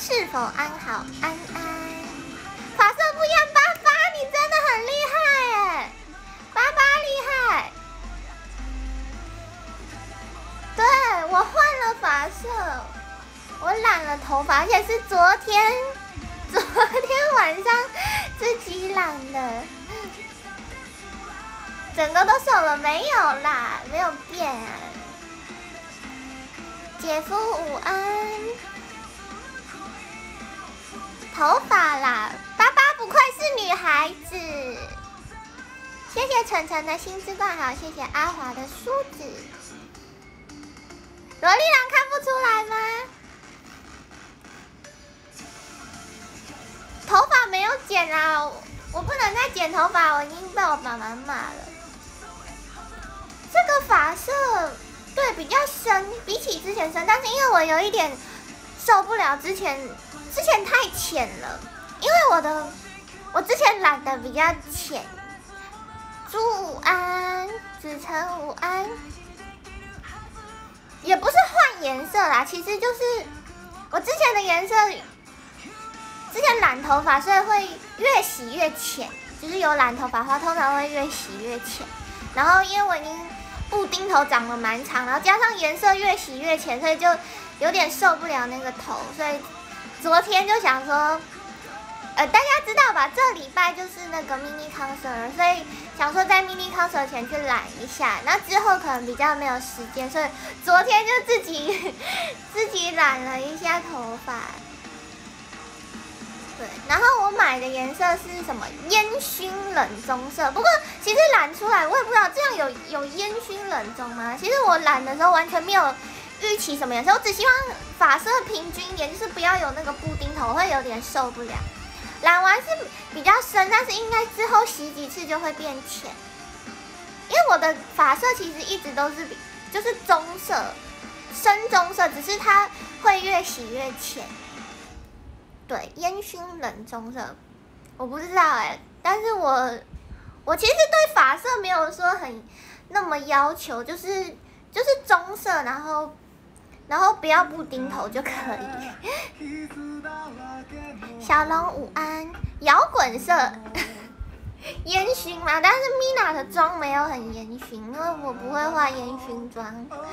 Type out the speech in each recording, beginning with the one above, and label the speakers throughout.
Speaker 1: 是否安好？安安。发色不一样，爸爸，你真的很厉害哎，爸爸厉害。对，我换了发色，我染了头发，而且是昨天晚上自己染的，整个都瘦了没有啦？没有变啊。姐夫午安。头发啦，爸爸不愧是女孩子。谢谢晨晨的星之冠，好，谢谢阿华的梳子。萝莉郎看不出来吗？头发没有剪啊，我不能再剪头发，我已经被我妈妈骂了。这个发色对比较深，比起之前深，但是因为我有一点受不了之前太浅了，因为我之前染的比较浅。朱午安，子晨午安，也不是换颜色啦，其实就是我之前的颜色，之前染头发，所以会越洗越浅，就是有染头发的话，通常会越洗越浅。然后因为我已经布丁头长得蛮长，然后加上颜色越洗越浅，所以就有点受不了那个头，所以昨天就想说，大家知道吧？这礼拜就是那个 mini concert， 所以想说在 mini concert 前去染一下，那之后可能比较没有时间，所以昨天就自己染了一下头发。对，然后我买的颜色是什么？烟熏冷棕色。不过其实染出来，我也不知道这样有烟熏冷棕吗？其实我染的时候完全没有预期什么颜色，我只希望发色平均一点，就是不要有那个布丁头，会有点受不了。染完是比较深，但是应该之后洗几次就会变浅。因为我的发色其实一直都是就是棕色，深棕色，只是它会越洗越浅。对，烟熏冷棕色，我不知道哎，但是我其实对发色没有说那么要求，就是棕色，然后不要布丁头就可以。小龙午安，摇滚色，烟熏嘛，但是 Mina 的妆没有很烟熏，因为我不会画烟熏妆。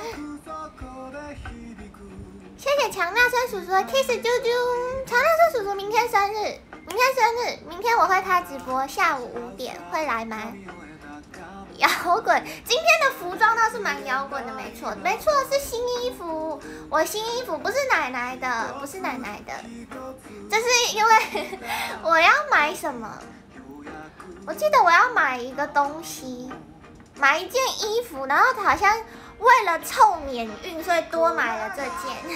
Speaker 1: 谢谢强大生叔叔的 kiss 啾啾，强大生叔叔明天生日，明天我会开直播，下午5点会来吗？摇滚，今天的服装倒是蛮摇滚的，没错是新衣服，我新衣服不是奶奶的，这是因为我要买什么？我记得我要买一个东西，买一件衣服，然后好像为了凑免运，所以多买了这件。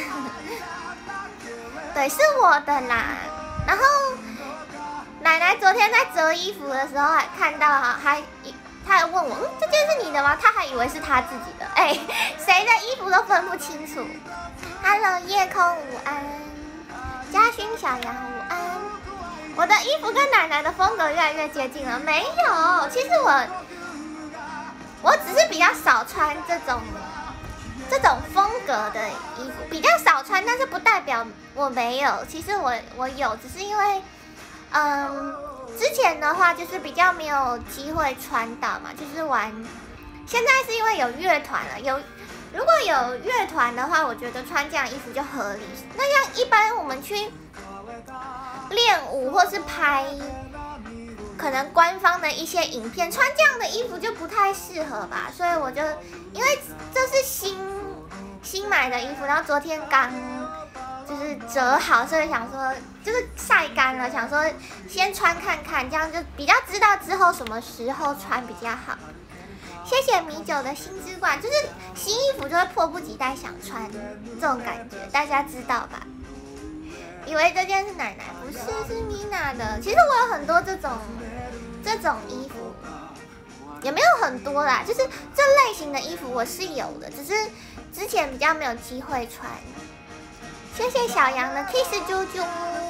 Speaker 1: 对，是我的啦。然后奶奶昨天在折衣服的时候还看到他还问我，这件是你的吗？他还以为是他自己的。谁的衣服都分不清楚。Hello， 夜空午安，嘉勋小杨午安。我的衣服跟奶奶的风格越来越接近了，没有，其实我只是比较少穿这种风格的衣服，比较少穿，但是不代表我没有，其实我有，只是因为之前的话就是比较没有机会穿到嘛，就是现在是因为有乐团了，如果有乐团的话，我觉得穿这样衣服就合理。那像一般我们去练舞或是拍可能官方的一些影片，穿这样的衣服就不太适合吧，所以我就因为这是新买的衣服，然后昨天刚就是折好，所以想说就是晒干了，想说先穿看看，这样就比较知道之后什么时候穿比较好。谢谢米酒的新之冠，就是新衣服就会迫不及待想穿这种感觉，大家知道吧？以为这件是奶奶，不是，是 Mina 的。其实我有很多这种衣服，也没有很多啦，就是这类型的衣服我是有的，只是之前比较没有机会穿。谢谢小杨的 kiss 啾啾，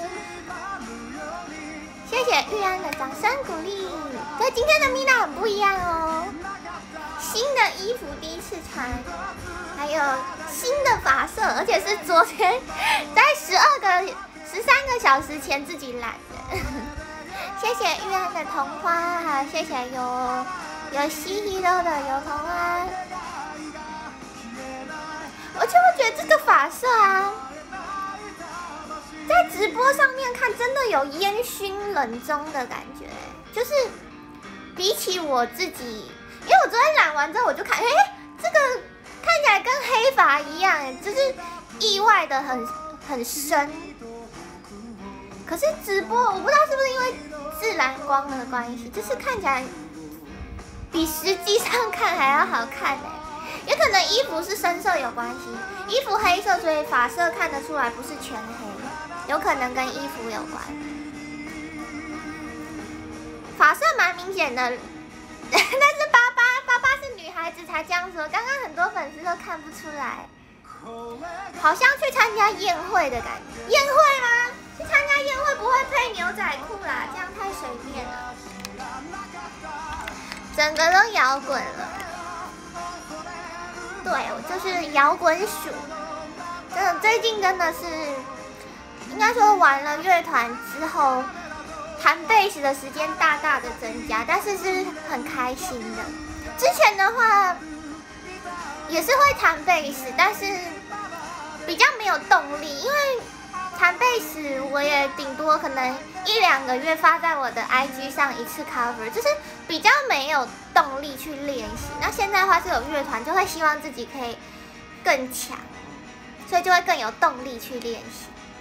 Speaker 1: 谢谢玉安的掌声鼓励。对，今天的 Mina 很不一样哦，新的衣服第一次穿，还有新的发色，而且是昨天在12 13个小时前自己懒的。谢谢玉安的童话，还有谢谢有西西肉的有童话。而且我觉得这个发色啊，在直播上面看真的有烟熏人中的感觉，就是比起我自己，因为我昨天染完之后我就看，这个看起来跟黑发一样，就是意外的很深。可是直播我不知道是不是因为自然光的关系，就是看起来比实际上看还要好看欸。也可能衣服是深色有关系，衣服黑色，所以发色看得出来不是全黑，有可能跟衣服有关。发色蛮明显的，但是爸爸是女孩子才这样说，刚刚很多粉丝都看不出来，好像去参加宴会的感觉。宴会吗？去参加宴会不会配牛仔裤啦，这样太随便了，整个都摇滚了。对，我就是摇滚鼠，真的最近真的是，应该说玩了乐团之后，弹贝斯的时间大大的增加，但是是很开心的。之前的话也是会弹贝斯，但是比较没有动力，因为弹贝斯我也顶多可能1-2个月发在我的 IG 上一次 cover， 就是比较没有动力去练习。那现在的话是有乐团，就会希望自己可以更强，所以就会更有动力去练习。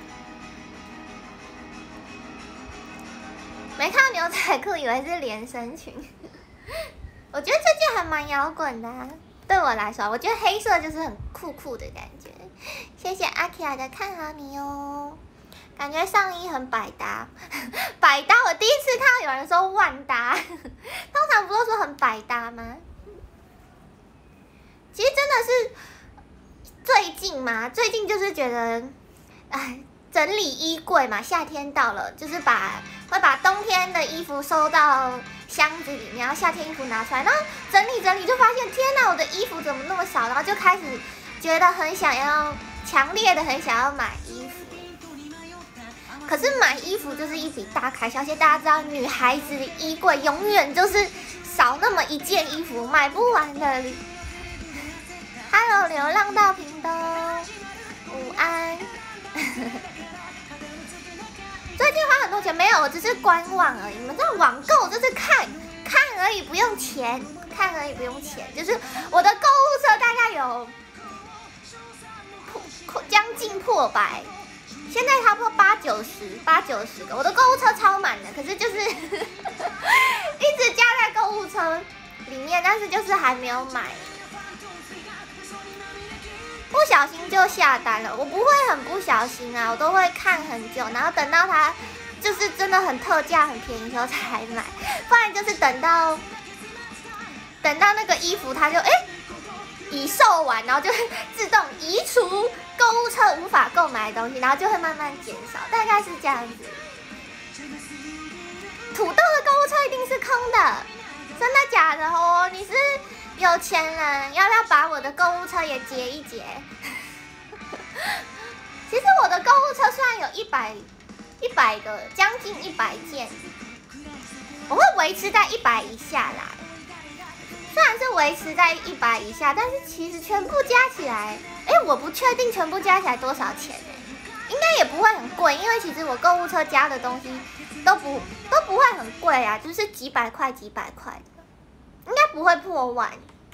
Speaker 1: 没看到牛仔裤，以为是连身裙。我觉得这件还蛮摇滚的啊，对我来说，我觉得黑色就是很酷酷的感觉。谢谢阿 Kia 的看好你哦，感觉上衣很百搭，百搭。我第一次看到有人说万搭，通常不都说很百搭吗？其实真的是最近嘛，最近就是觉得，哎，整理衣柜嘛，夏天到了，就是会把冬天的衣服收到箱子里面，然后夏天衣服拿出来，然后整理就发现，天哪，我的衣服怎么那么少？然后就开始觉得很想要，强烈的很想要买衣服。可是买衣服就是一笔大开销，而且大家知道，女孩子的衣柜永远就是少那么一件衣服，买不完的。Hello， 流浪到屏东，午安。最近花很多钱没有，我只是观望而已。你们知道网购就是看而已，不用钱，看而已不用钱。就是我的购物车大概有将近破百，现在差不多80-90个。我的购物车超满的，可是就是一直加在购物车里面，但是就是还没有买。不小心就下单了，我不会很不小心啊，我都会看很久，然后等到它就是真的很特价、很便宜的时候才买，不然就是等到那个衣服它就已售完，然后就会自动移除购物车无法购买的东西，然后就会慢慢减少，大概是这样子。土豆的购物车一定是空的，真的假的哦？你是有钱人，要不要把我的购物车也结一结？其实我的购物车虽然有100个，将近100件，我会维持在100以下啦。虽然是维持在100以下，但是其实全部加起来，我不确定全部加起来多少钱应该也不会很贵，因为其实我购物车加的东西都不会很贵啊，就是几百块的。应该不会破万，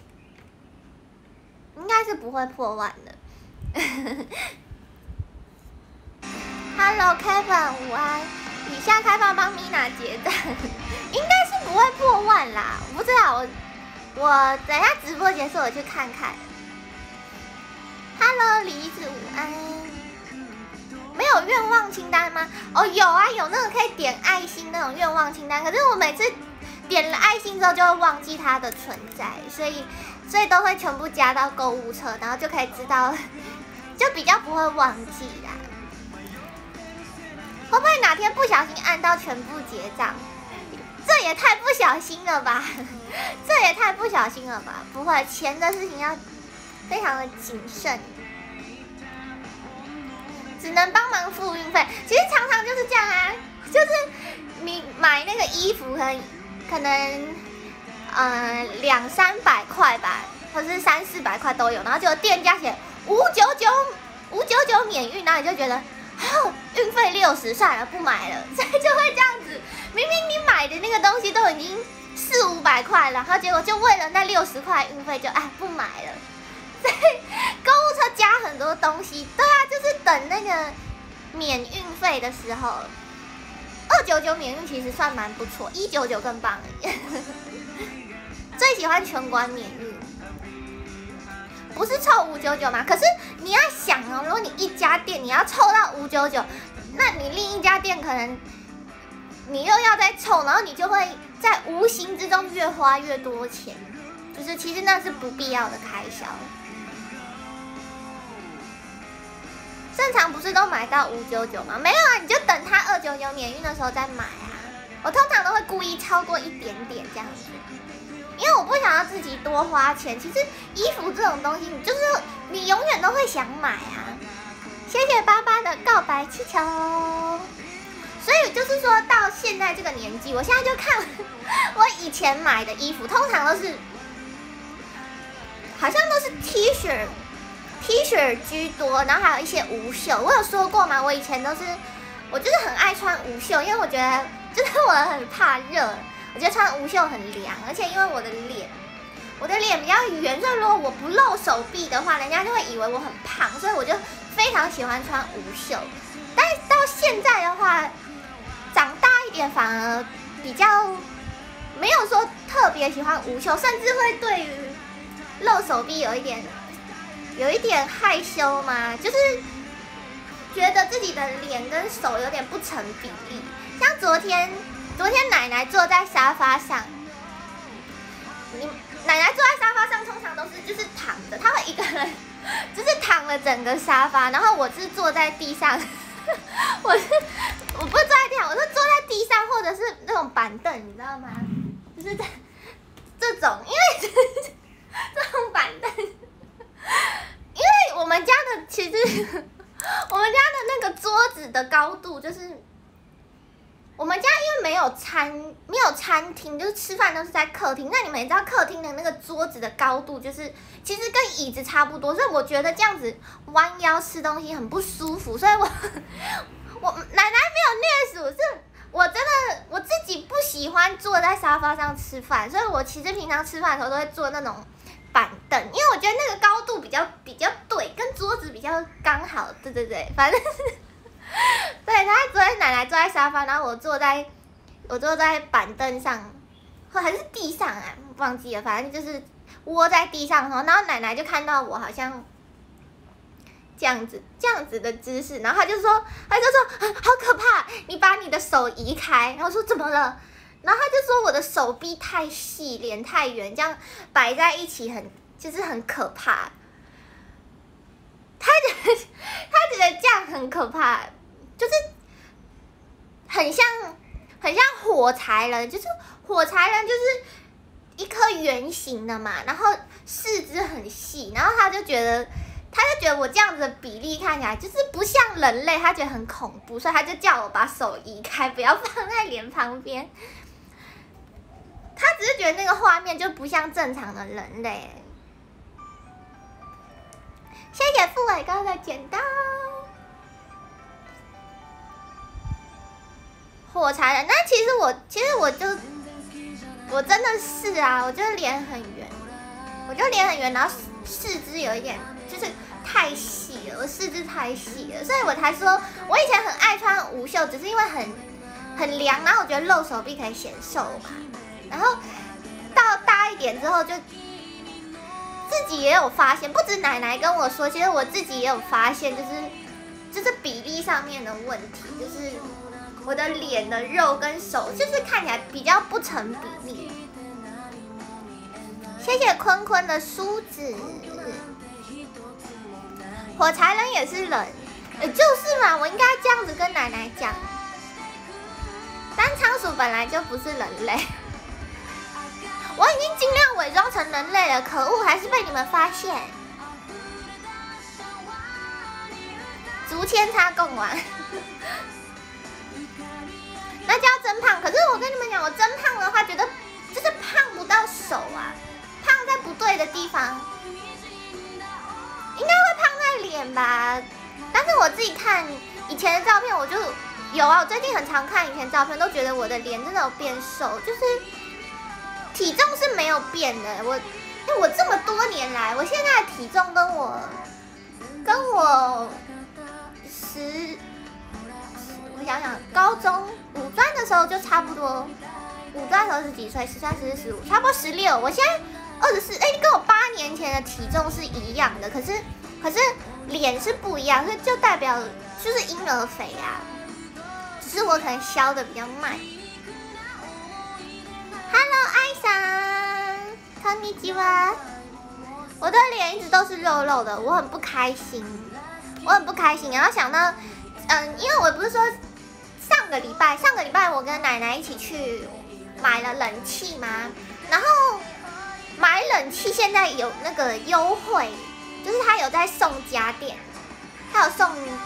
Speaker 1: 应该是不会破万的。Hello Kevin， 午安，以下开放帮 Mina 结账，应该是不会破万啦，我不知道，我等一下直播结束我去看看。Hello 梨子，午安。没有愿望清单吗？哦，有啊，有那个可以点爱心那种愿望清单，可是我每次点了爱心之后就会忘记它的存在，所以都会全部加到购物车，然后就可以知道，就比较不会忘记啦。会不会哪天不小心按到全部结账？这也太不小心了吧！不会，钱的事情要非常的谨慎。 只能帮忙付运费。其实常常就是这样啊，就是你买那个衣服可能200-300块吧，或者是300-400块都有，然后就店家写599免运，然后你就觉得运费60算了不买了，所以就会这样子。明明你买的那个东西都已经400-500块了，然后结果就为了那60块运费就不买了。所以购物车加很多东西，对啊，就是等那个免运费的时候，299免运其实算蛮不错，199更棒最喜欢全馆免运，不是凑599吗？可是你要想哦，如果你一家店你要凑到599，那你另一家店可能你又要再凑，然后你就会在无形之中越花越多钱，就是其实那是不必要的开销。正常不是都买到599吗？没有啊，你就等它299免运的时候再买啊。我通常都会故意超过一点点这样子，因为我不想要自己多花钱。其实衣服这种东西，你永远都会想买啊。谢谢爸爸的告白气球。所以就是说到现在这个年纪，我现在就看我以前买的衣服，通常都是好像都是 T 恤居多，然后还有一些无袖。我有说过吗？我以前我就是很爱穿无袖，因为我觉得就是我很怕热，我觉得穿无袖很凉，而且因为我的脸比较圆，所以如果我不露手臂的话，人家就会以为我很胖，所以我就非常喜欢穿无袖。但是到现在的话，长大一点反而比较没有说特别喜欢无袖，甚至会对于露手臂有一点害羞嘛，就是觉得自己的脸跟手有点不成比例。像昨天奶奶坐在沙发上，奶奶坐在沙发上通常都是就是躺着，她会一个人就是躺了整个沙发，然后我是坐在地上我不是坐在地上，我是坐在地上或者是那种板凳，你知道吗？就是这种，因为这种板凳，因为我们家的其实我们家的那个桌子的高度就是。我们家因为没有餐厅，就是吃饭都是在客厅。那你们也知道客厅的那个桌子的高度，就是其实跟椅子差不多，所以我觉得这样子弯腰吃东西很不舒服。所以我奶奶没有虐鼠，是我真的我自己不喜欢坐在沙发上吃饭，所以我其实平常吃饭的时候都会坐那种板凳，因为我觉得那个高度比较对，跟桌子比较刚好。对，反正。对，奶奶坐在沙发，然后我坐在板凳上，还是地上啊，忘记了，反正就是窝在地上的时候，然后奶奶就看到我好像这样子的姿势，然后她就说好可怕，你把你的手移开。然后我说怎么了？然后她就说我的手臂太细，脸太圆，这样摆在一起就是很可怕。她觉得这样很可怕。就是很像火柴人，就是火柴人就是一颗圆形的嘛，然后四肢很细，然后他就觉得我这样子的比例看起来就是不像人类，他觉得很恐怖，所以他就叫我把手移开，不要放在脸旁边。他只是觉得那个画面就不像正常的人类。谢谢傅伟哥的剪刀。火柴人，那其实我真的是啊，我就是脸很圆，然后四肢有一点就是太细了，我四肢太细了，所以我才说我以前很爱穿无袖，只是因为很凉，然后我觉得露手臂可以显瘦嘛。然后到大一点之后，就自己也有发现，不止奶奶跟我说，其实我自己也有发现，就是比例上面的问题，就是我的脸的肉跟手就是看起来比较不成比例。谢谢坤坤的梳子。火柴人也是人，就是嘛，我应该这样子跟奶奶讲。但仓鼠本来就不是人类，我已经尽量伪装成人类了，可恶，还是被你们发现。 竹签插贡丸。那叫增胖，可是我跟你们讲，我增胖的话，觉得就是胖不到手啊，胖在不对的地方，应该会胖在脸吧。但是我自己看以前的照片，我就有啊，我最近很常看以前照片，都觉得我的脸真的有变瘦，就是体重是没有变的。我这么多年来，我现在的体重跟我我想想，高中五专的时候就差不多，五专的时候是几岁？13、14、15，差不多16。我现在24，跟我8年前的体重是一样的，可是脸是不一样，所以就代表就是婴儿肥啊，只是我可能消的比较慢。Hello， 艾莎，こんにちは。我的脸一直都是肉肉的，我很不开心。然后想到，因为我不是说上个礼拜我跟奶奶一起去买了冷气吗？然后买冷气现在有那个优惠，就是他有在送家电，然后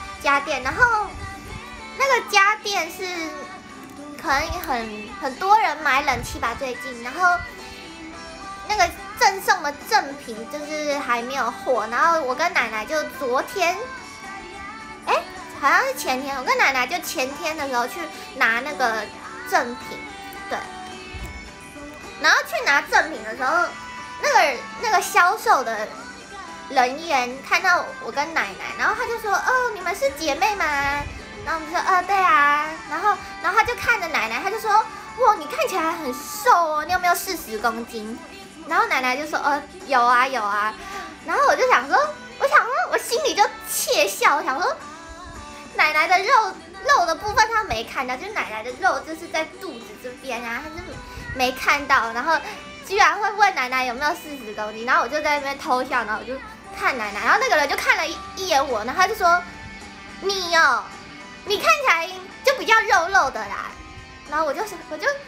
Speaker 1: 那个家电是可能很多人买冷气吧最近，然后那个赠送的赠品就是还没有货，然后我跟奶奶就昨天，好像是前天，我跟奶奶就前天的时候去拿那个赠品，对，然后去拿赠品的时候，那个销售的人员看到我跟奶奶，然后他就说：“哦，你们是姐妹吗？”然后我们说：“对啊。”然后他就看着奶奶，他就说：“哇，你看起来很瘦哦，你有没有40公斤？”然后奶奶就说：“有啊。”然后我想说，我心里就窃笑，我想说。奶奶的肉的部分她没看到，就是奶奶的肉就是在肚子这边啊，她是没看到，然后居然会问奶奶有没有40公斤，然后我就在那边偷笑，然后我就看奶奶，然后那个人就看了一眼我，然后他就说你看起来就比较肉肉的啦，然后我很受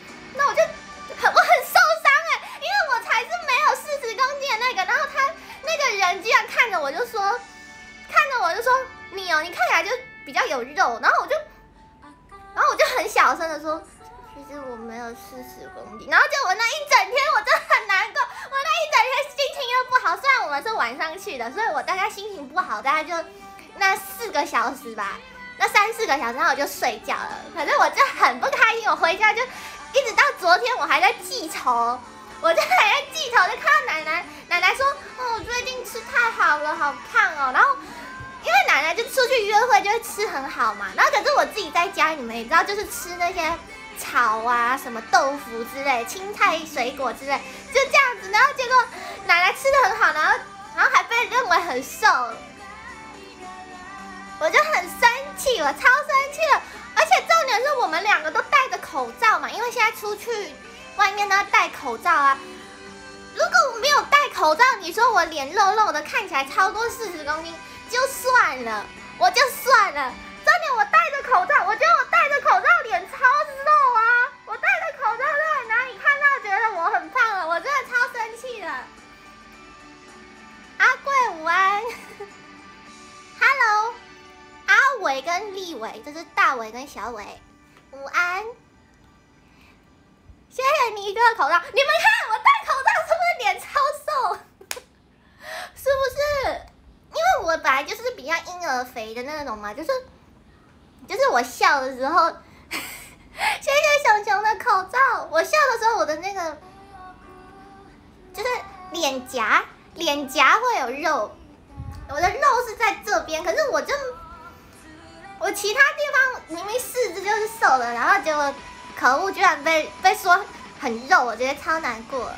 Speaker 1: 伤因为我才是没有40公斤的那个，然后他那个人居然看着我就说你看起来就比较有肉，然后我就很小声的说，其实我没有40公斤，然后就我那一整天我真的很难过，我那一整天心情又不好，虽然我们是晚上去的，所以我大概心情不好，大概就那4个小时吧，那3、4个小时，然后我就睡觉了，可是我就很不开心，我回家就一直到昨天我还在记仇，就看到奶奶说，我最近吃太好了，好胖哦，然后。因为奶奶就出去约会就会吃很好嘛，然后可是我自己在家，你们也知道，就是吃那些草啊、什么豆腐之类、青菜、水果之类，就这样子。然后结果奶奶吃的很好，然后还被认为很瘦，我就很生气，我超生气了。而且重点是我们2个都戴着口罩嘛，因为现在出去外面都要戴口罩啊。如果我没有戴口罩，你说我脸肉肉的，看起来超过40公斤。就算了，重点我戴着口罩，我觉得我戴着口罩脸超瘦啊！我戴着口罩在哪里看到觉得我很胖了？我真的超生气的。阿贵午安，Hello， 阿伟跟立伟，这是大伟跟小伟，午安。谢谢你一个口罩，你们看我戴口罩是不是脸超瘦？是不是？因为我本来就是比较婴儿肥的那种嘛，就是我笑的时候，谢谢熊熊的口罩。我笑的时候，我的那个就是脸颊会有肉，我的肉是在这边，可是我其他地方明明四肢就是瘦的，然后结果可恶，居然被说很肉，我觉得超难过。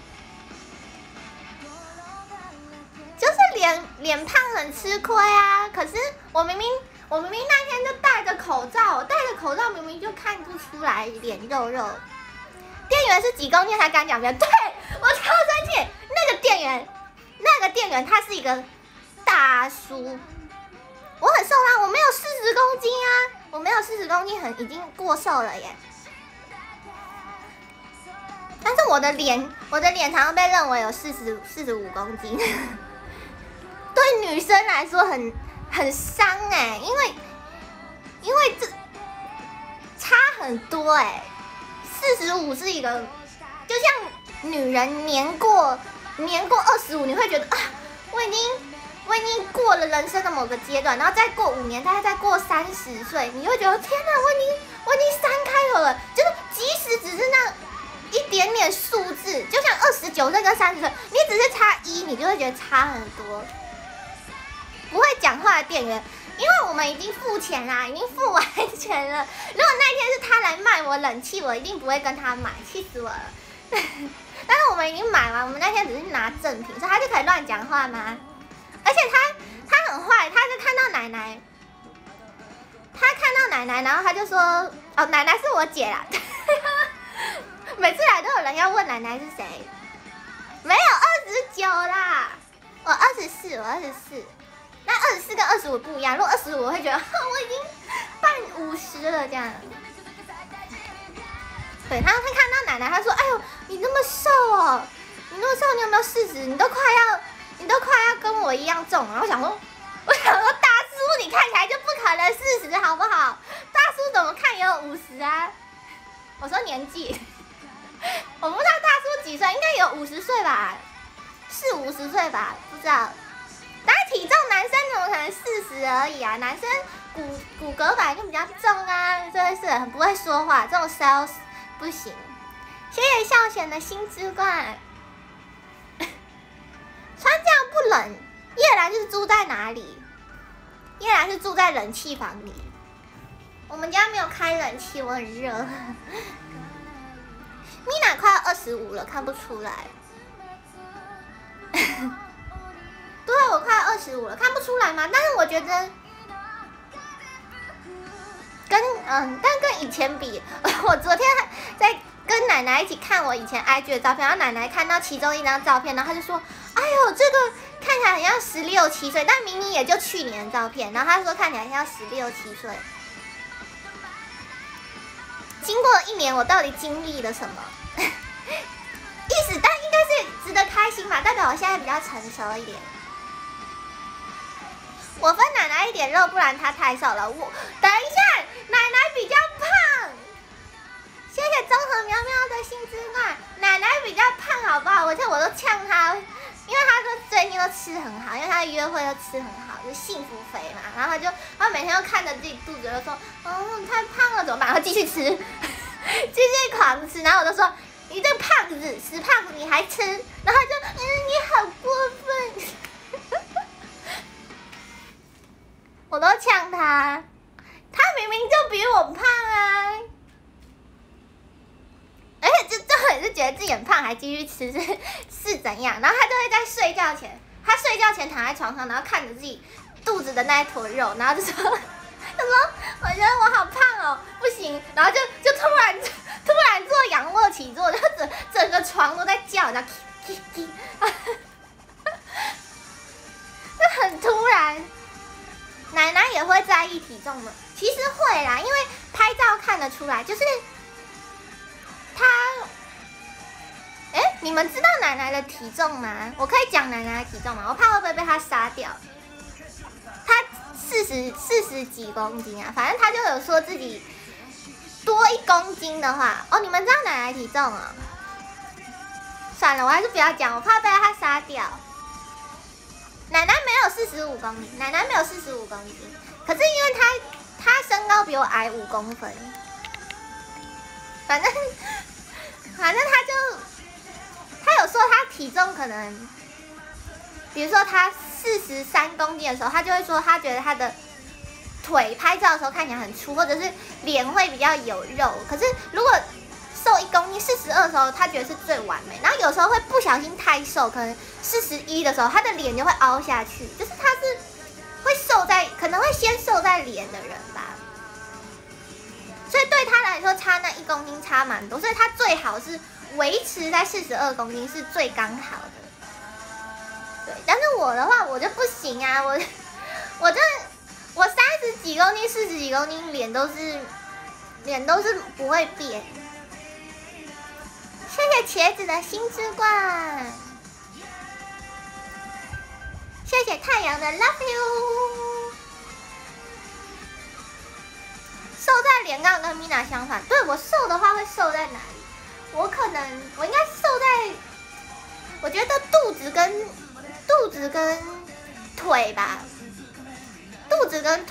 Speaker 1: 就是脸胖很吃亏啊！可是我明明那天就戴着口罩，我戴着口罩明明就看不出来脸肉肉。店员是几公斤才敢讲别人？对，我超生气！那个店员他是一个大叔，我很瘦啦，我没有40公斤啊，我没有40公斤，已经过瘦了耶。但是我的脸常常被认为有45公斤。对女生来说很很伤哎，因为这差很多哎，45是一个，就像女人年过25，你会觉得啊，我已经过了人生的某个阶段，然后再过5年，大概再过30岁，你会觉得天哪，我已经3开头了，就是即使只是那一点点数字，就像29岁跟30岁，你只是差1，你就会觉得差很多。不会讲话的店员，因为我们已经付钱啦，已经付完钱了。如果那天是他来卖我冷气，我一定不会跟他买，气死我了。但是我们已经买完，我们那天只是拿赠品，所以他就可以乱讲话吗？而且他很坏，他就看到奶奶，然后他就说，哦，奶奶是我姐啦。每次来都有人要问奶奶是谁，没有29啦，我24。那24跟25不一样，如果25我会觉得，我已经半50了这样。对，他会看到奶奶，他说，哎呦，你那么瘦哦，你那么瘦，你有没有40？你都快要跟我一样重了。我想说，大叔你看起来就不可能40，好不好？大叔怎么看也有50啊。我说年纪，我不知道大叔几岁，应该有50岁吧，40-50岁吧，不知道。但是体重男生怎么可能40而已啊？男生骨骼本来就比较重啊，真的是很不会说话，这种 sales 不行。谢谢孝贤的星之冠。穿这样不冷？叶兰是住在哪里？叶兰是住在冷气房里。我们家没有开冷气，我很热。米娜快要25了，看不出来。对，我快要25了，看不出来吗？但是我觉得但跟以前比，我昨天在跟奶奶一起看我以前 IG 的照片，然后奶奶看到其中一张照片，然后她就说：“哎呦，这个看起来很像16、17岁，但明明也就去年的照片。”然后她说看起来像16、17岁。经过1年，我到底经历了什么？但应该是值得开心吧，代表我现在比较成熟一点。我分奶奶一点肉，不然她太瘦了。我等一下，奶奶比较胖。谢谢综合喵喵的星之冠，奶奶比较胖，好不好？而且我都呛她，因为她说最近都吃很好，因为她的约会都吃很好，就是幸福肥嘛。然后她每天都看着自己肚子，就说：“哦，太胖了，怎么办？”然后继续吃，继续狂吃。然后我就说：“你这胖子，死胖子，你还吃？”然后就你好过分。我都呛他，他明明就比我胖啊！而且这重点是觉得自己很胖还继续吃是怎样？然后他就会在睡觉前，躺在床上，然后看着自己肚子的那一坨肉，然后就说：“我觉得我好胖哦，不行。”然后就突然做仰卧起坐，就整个床都在叫，然后这很突然。奶奶也会在意体重吗？其实会啦，因为拍照看得出来，就是她，你们知道奶奶的体重吗？我可以讲奶奶的体重吗？我怕会不会被她杀掉。她40几公斤啊，反正她就有说自己多1公斤的话，你们知道奶奶体重啊？算了，我还是不要讲，我怕被她杀掉。奶奶没有45公斤，奶奶没有45公斤，可是因为她身高比我矮5公分，反正她有说她体重可能，比如说她43公斤的时候，她就会说她觉得她的腿拍照的时候看起来很粗，或者是脸会比较有肉，可是如果瘦1公斤42的时候，他觉得是最完美。然后有时候会不小心太瘦，可能41的时候，他的脸就会凹下去，就是他是会可能会先瘦在脸的人吧。所以对他来说，差那1公斤差蛮多，所以他最好是维持在42公斤是最刚好的。对，但是我的话我就不行啊，我30几公斤、40几公斤，脸都是不会变。谢谢茄子的星之冠，谢谢太阳的 love you。 脸刚好跟 Mina 相反，对我瘦的话会瘦在哪里？我应该瘦在，我觉得肚子跟腿吧，肚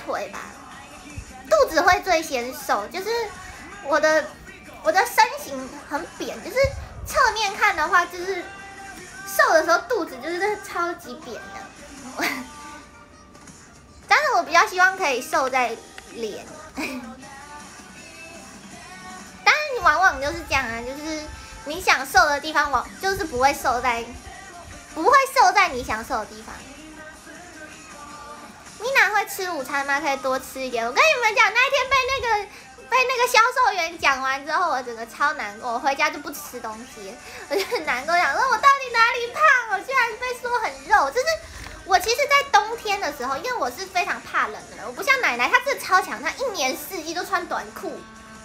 Speaker 1: 子会最先瘦，就是我的身形很扁，就是侧面看的话，就是瘦的时候肚子就是超级扁的。但是我比较希望可以瘦在脸，但是往往就是这样啊，就是你想瘦的地方就是不会瘦在你想瘦的地方。Mina 会吃午餐吗？可以多吃一点。我跟你们讲，那一天被那个销售员讲完之后，我整个超难过，我回家就不吃东西，我就很难过，想说我到底哪里胖？我居然被说很肉，就是我其实，在冬天的时候，因为我是非常怕冷的人，我不像奶奶，她真的超强，她一年四季都穿短裤，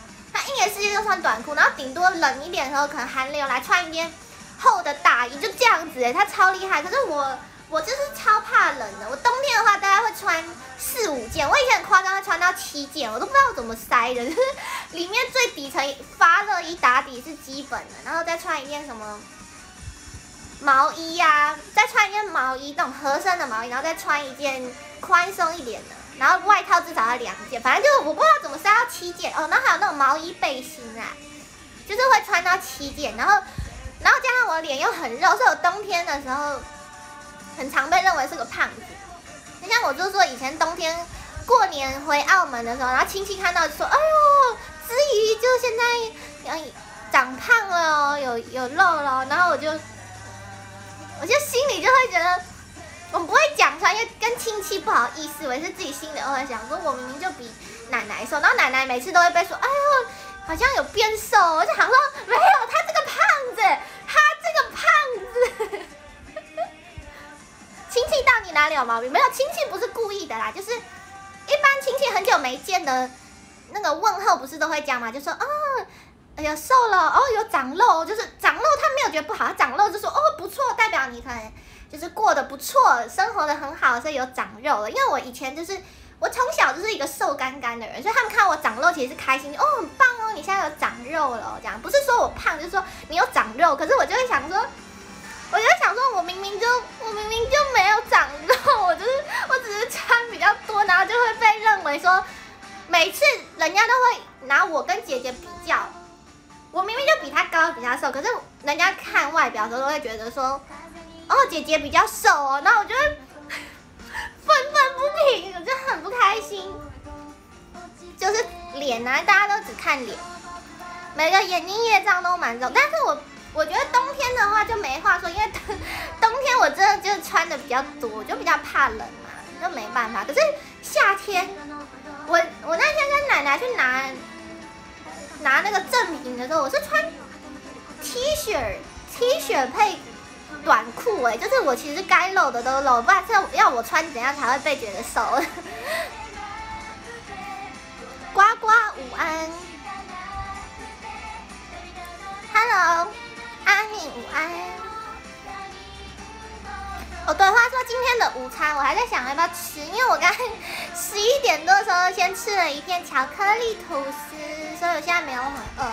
Speaker 1: 然后顶多冷一点的时候，可能寒流来穿一件厚的大衣，就这样子她超厉害。可是我就是超怕冷的，我冬天的话大概会穿4、5件，我以前很夸张，会穿到7件，我都不知道怎么塞的，就是里面最底层发热衣打底是基本的，然后再穿一件什么毛衣呀，再穿一件毛衣，那种合身的毛衣，然后再穿一件宽松一点的，然后外套至少要2件，反正就是我不知道怎么塞到7件哦。然后还有那种毛衣背心啊，就是会穿到7件，然后加上我脸又很肉，所以我冬天的时候很常被认为是个胖子。就像我就说以前冬天过年回澳门的时候，然后亲戚看到就说：“哎呦，子怡就现在长胖了哦，有肉了。”然后我就心里就会觉得，我不会讲出来，因为跟亲戚不好意思，我也是自己心里会想说，我明明就比奶奶瘦，然后奶奶每次都会被说：“哎呦，好像有变瘦。”我就想说，没有，他这个胖子。亲戚到底哪里有毛病？没有，亲戚不是故意的啦，就是一般亲戚很久没见的那个问候，不是都会讲嘛，就说有瘦了哦，有长肉，就是长肉，他没有觉得不好，他长肉就说不错，代表你可能就是过得不错，生活得很好，所以有长肉了。因为我以前我从小就是一个瘦干干的人，所以他们看我长肉其实是开心，很棒哦，你现在有长肉了这样，不是说我胖，就是说你有长肉。可是我就会想说，我明明就没有长肉，我只是穿比较多，然后就会被认为说，每次人家都会拿我跟姐姐比较，我明明就比她高比她瘦，可是人家看外表的时候都会觉得说，姐姐比较瘦哦，然后我就会愤愤不平，我就很不开心。就是脸啊，大家都只看脸，每个眼睛业障都蛮重，但是我觉得冬天的话就没话说，因为冬天我真的就是穿的比较多，就比较怕冷嘛，就没办法。可是夏天，我那天跟奶奶去拿那个赠品的时候，我是穿 T 恤配短裤就是我其实该露的都露，不然要我穿怎样才会被觉得瘦？呱呱午安 ，Hello。阿敏午安。对，话说今天的午餐我还在想要不要吃，因为我刚才11点多的时候先吃了一片巧克力吐司，所以我现在没有很饿。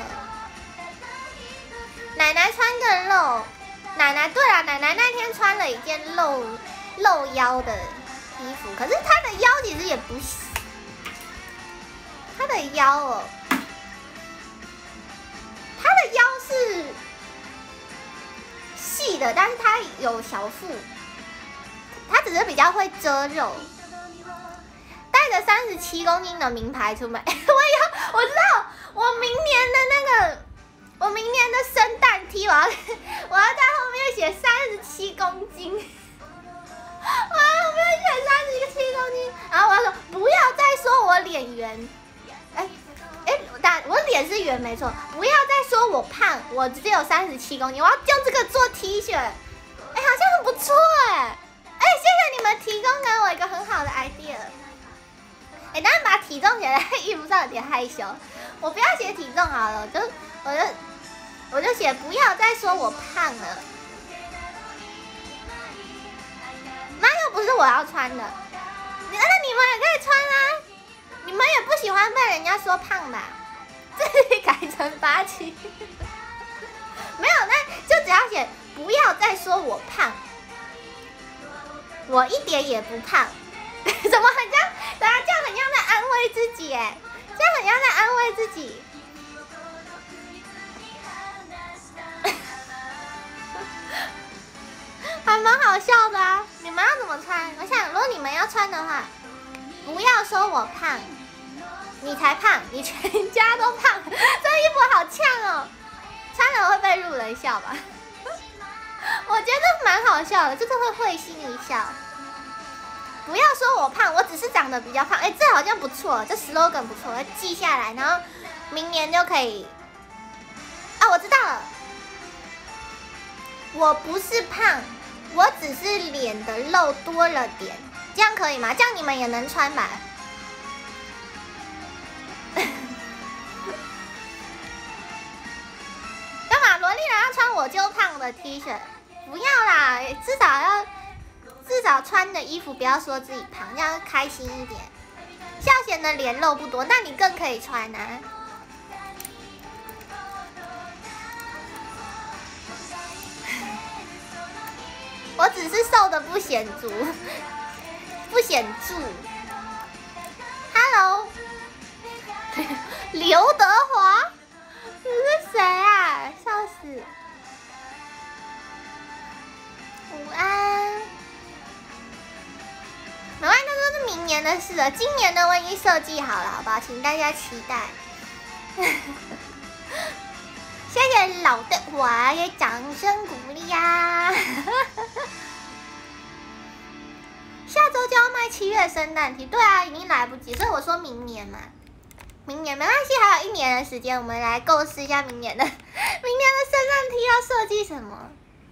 Speaker 1: 奶奶穿个露，对啦，奶奶那天穿了一件露腰的衣服，可是她的腰其实也不细，她的腰是细的，但是它有小腹，它只是比较会遮肉。带着37公斤的名牌出门，我知道，我明年的圣诞 T， 我要在后面写37公斤，我要后面写37公斤，然后我要说不要再说我脸圆，我脸是圆没错，不要再说我胖，我只有37公斤，我要用这个做 T 恤，好像很不错谢谢你们提供给我一个很好的 idea，但是把体重写在衣服上有点害羞，我不要写体重好了，我就写不要再说我胖了，那又不是我要穿的，那你们也可以穿啊。你们也不喜欢欢被人家说胖吧？自己改成87。没有，那就只要写不要再说我胖，我一点也不胖。怎么很像？等下这样很像在安慰自己哎，这样很像在安慰自己。还蛮好笑的啊！你们要怎么穿？我想，如果你们要穿的话，不要说我胖，你才胖，你全家都胖。这衣服好呛哦，穿了会被路人笑吧？我觉得蛮好笑的，就是会会心一笑。不要说我胖，我只是长得比较胖。哎，这好像不错，这 slogan 不错，记下来，然后明年就可以。啊，我知道了，我不是胖。我只是脸的肉多了点，这样可以吗？这样你们也能穿吧？干嘛？萝莉人要穿我就胖的 T 恤？不要啦，至少穿的衣服不要说自己胖，这样开心一点。孝贤的脸肉不多，那你更可以穿啊。我只是瘦的不显著，不显著。Hello， 刘德华，你是谁啊？笑死！午安。没关系，那都是明年的事了。今年的我已经设计好了，好不好？请大家期待。谢谢老德华，也掌声鼓励呀！下周就要卖7月圣诞 T， 对啊，已经来不及，所以我说明年嘛，明年没关系，还有1年的时间，我们来构思一下明年的圣诞 T 要设计什么。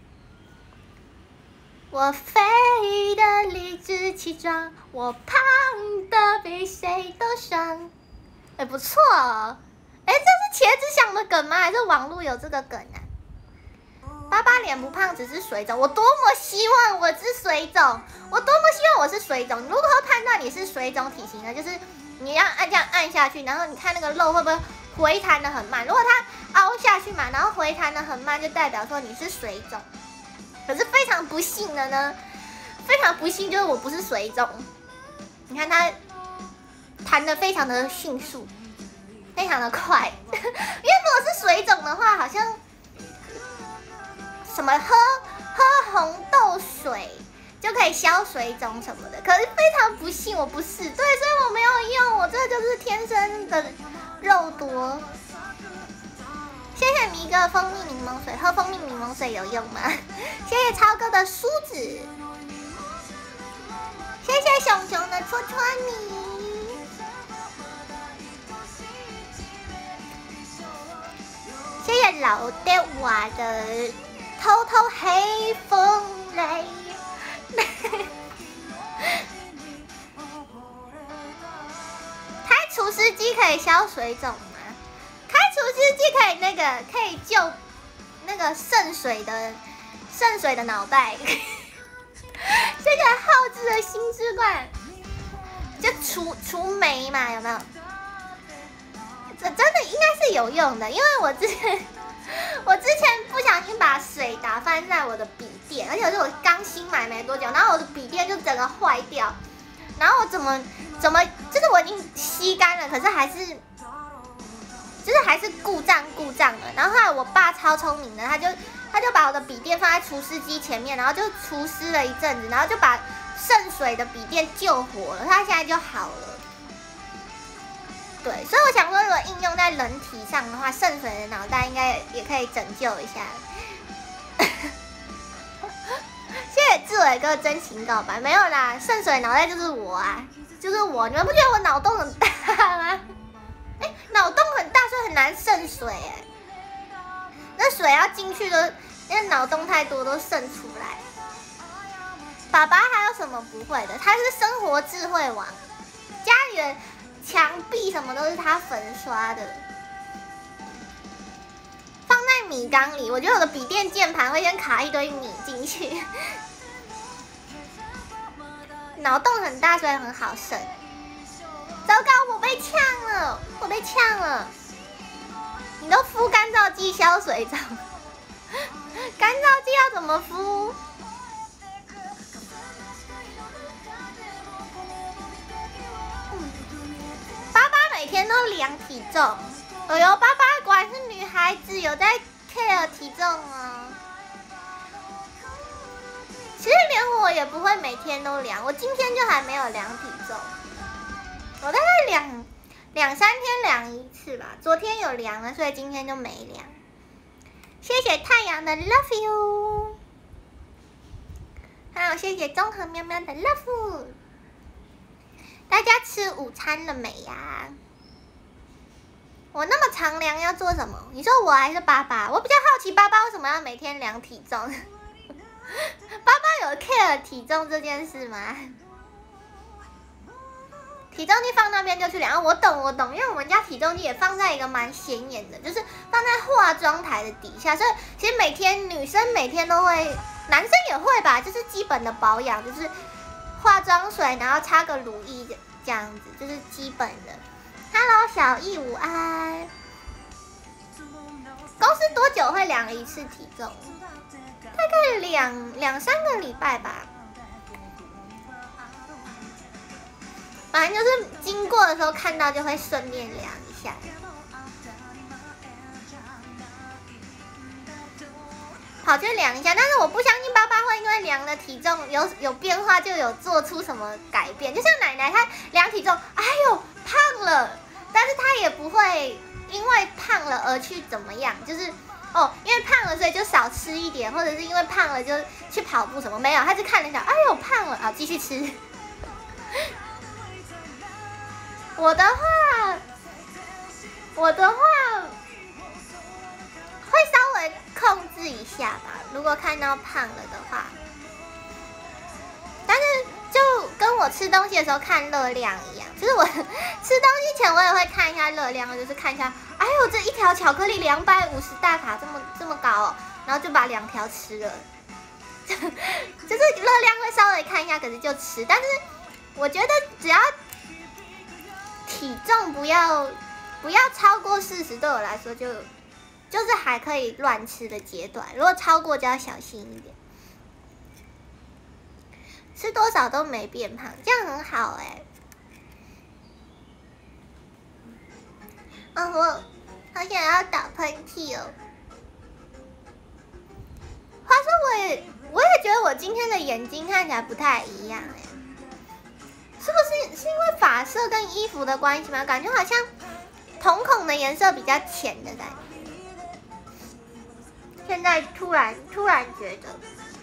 Speaker 1: 我肥的理直气壮，我胖的比谁都爽。哎，不错哦。哎，这是茄子想的梗吗？还是网络有这个梗啊？爸爸脸不胖，只是水肿。我多么希望我是水肿，我多么希望我是水肿。如何判断你是水肿体型呢？就是你要这样按下去，然后你看那个肉会不会回弹的很慢。如果它凹下去嘛，然后回弹的很慢，就代表说你是水肿。可是非常不幸的呢，非常不幸就是我不是水肿。你看它弹的非常的迅速。非常的快，因为如果是水肿的话，好像什么喝红豆水就可以消水肿什么的。可是非常不幸，我不是，对，所以我没有用，我这就是天生的肉多。谢谢迷哥蜂蜜柠檬水，喝蜂蜜柠檬水有用吗？谢谢超哥的梳子，谢谢熊熊的戳戳你。谢谢老爹娃的偷偷黑风雷。开除湿机可以消水肿吗？开除湿机可以救那个渗水的脑袋。这个浩志的心之冠，就除霉嘛，有没有？这真的应该是有用的，因为我之前不小心把水打翻在我的笔电，而且是我刚新买没多久，然后我的笔电就整个坏掉，然后我怎么就是我已经吸干了，可是还是故障了。然后后来我爸超聪明的，他就把我的笔电放在除湿机前面，然后就除湿了一阵子，然后就把渗水的笔电救活了，它现在就好了。对，所以我想说，如果应用在人体上的话，渗水的脑袋应该也可以拯救一下。谢谢志伟哥真情告白，没有啦，渗水脑袋就是我啊，就是我。你们不觉得我脑洞很大吗？哎，脑洞很大，所以很难渗水哎。那水要进去都，因为脑洞太多都渗出来。爸爸还有什么不会的？他是生活智慧王，家里的墙壁什么都是他粉刷的，放在米缸里。我觉得我的笔电键盘会先卡一堆米进去。脑洞很大，所以很好渗。糟糕，我被呛了！ 被呛了。你都敷干燥剂消水肿，干燥剂要怎么敷？爸爸每天都量体重，哎呦，爸爸果然是女孩子，有在 care 体重啊。其实连我也不会每天都量，我今天就还没有量体重，我大概两三天量一次吧。昨天有量了，所以今天就没量。谢谢太阳的 love you， 还有谢谢综合喵喵的 love。大家吃午餐了没呀？我那么常量要做什么？你说我还是爸爸？我比较好奇爸爸为什么要每天量体重？爸爸有 care 体重这件事吗？体重计放那边就去量，我懂，因为我们家体重计也放在一个蛮显眼的，就是放在化妆台的底下，所以其实每天女生每天都会，男生也会吧，就是基本的保养，就是化妆水，然后擦个乳液这样子，就是基本的。Hello， 小易午安。公司多久会量一次体重？大概两三个礼拜吧。反正就是经过的时候看到就会顺便量一下。跑去量一下，但是我不相信爸爸会因为量的体重有变化就有做出什么改变。就像奶奶她量体重，哎呦胖了，但是她也不会因为胖了而去怎么样，就是哦因为胖了所以就少吃一点，或者是因为胖了就去跑步什么，没有，她是看了一下，哎呦胖了啊，继续吃。我的话会稍微控制一下吧，如果看到胖了的话。但是就跟我吃东西的时候看热量一样，就是我吃东西前我也会看一下热量，就是看一下，哎呦这一条巧克力250大卡这么高哦，然后就把2条吃了。就是热量会稍微看一下，可是就吃。但是我觉得只要体重不要超过40，对我来说就是还可以乱吃的阶段。如果超过就要小心一点。吃多少都没变胖，这样很好哎。我好想要打喷嚏哦。话说我也觉得我今天的眼睛看起来不太一样哎。是不是因为发色跟衣服的关系吗？感觉好像瞳孔的颜色比较浅的感觉。现在突然觉得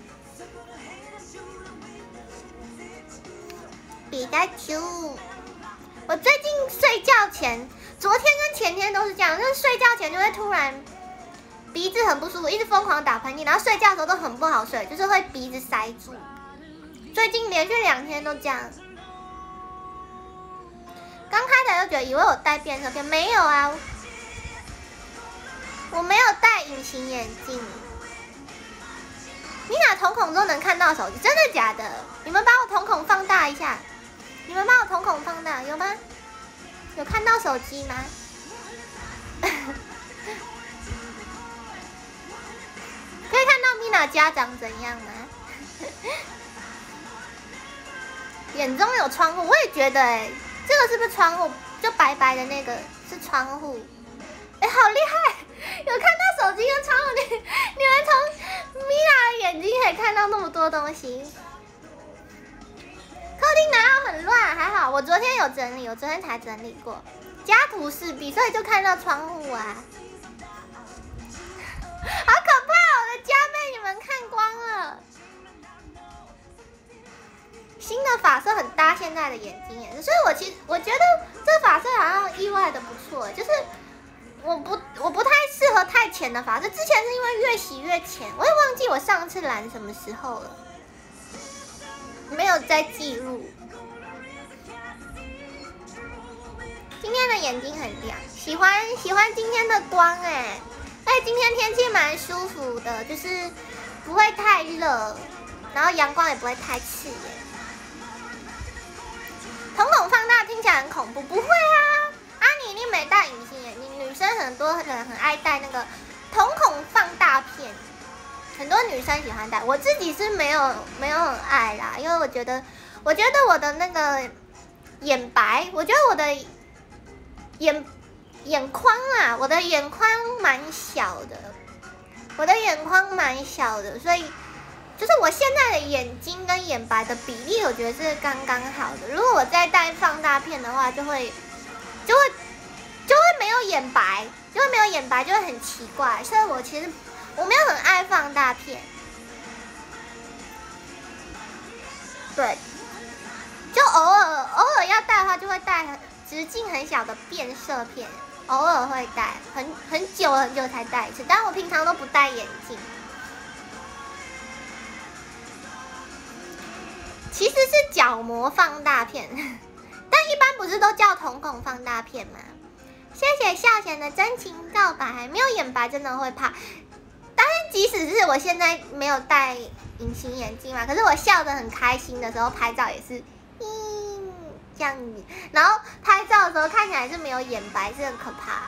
Speaker 1: 比较 Q。我最近睡觉前，昨天跟前天都是这样，就是睡觉前就会突然鼻子很不舒服，一直疯狂打喷嚏，然后睡觉的时候都很不好睡，就是会鼻子塞住。最近连续2天都这样。刚开始就觉得以为我戴变色片，没有啊，我没有戴隐形眼镜。你俩瞳孔都能看到手机，真的假的？你们把我瞳孔放大一下，你们把我瞳孔放大，有吗？有看到手机吗？可以看到米娜家长怎样吗？眼中有窗户，我也觉得哎。这个是不是窗户？就白白的那个是窗户。哎，好厉害！有看到手机跟窗户，你们从米娅的眼睛可以看到那么多东西。客厅哪有很乱？还好，我昨天有整理，我昨天才整理过，家徒四壁，所以就看到窗户啊。好可怕！我的家被你们看光了。新的发色很搭现在的眼睛颜色，所以我觉得这发色好像意外的不错，就是我不太适合太浅的发色，之前是因为越洗越浅，我也忘记我上次染什么时候了，没有再记录。今天的眼睛很亮，喜欢今天的光哎，而且今天天气蛮舒服的，就是不会太热，然后阳光也不会太刺眼。瞳孔放大听起来很恐怖，不会啊！阿妮你没戴隐很多人很爱戴那个瞳孔放大片，很多女生喜欢戴，我自己是没有很爱啦，因为我觉得我的那个眼白，我觉得我的眼眶啊，我的眼眶蛮小的，所以就是我现在的眼睛跟眼白的比例，我觉得是刚刚好的。如果我再戴放大片的话，就会没有眼白，就会很奇怪。所以我其实我没有很爱放大片，对，就偶尔要戴的话，就会戴直径很小的变色片，偶尔会戴，很久才戴一次，但我平常都不戴眼镜。其实是角膜放大片，但一般不是都叫瞳孔放大片吗？谢谢孝贤的真情告白，没有眼白真的会怕。当然，即使是我现在没有戴隐形眼镜嘛，可是我笑得很开心的时候拍照也是，这样子，然后拍照的时候看起来是没有眼白，是很可怕。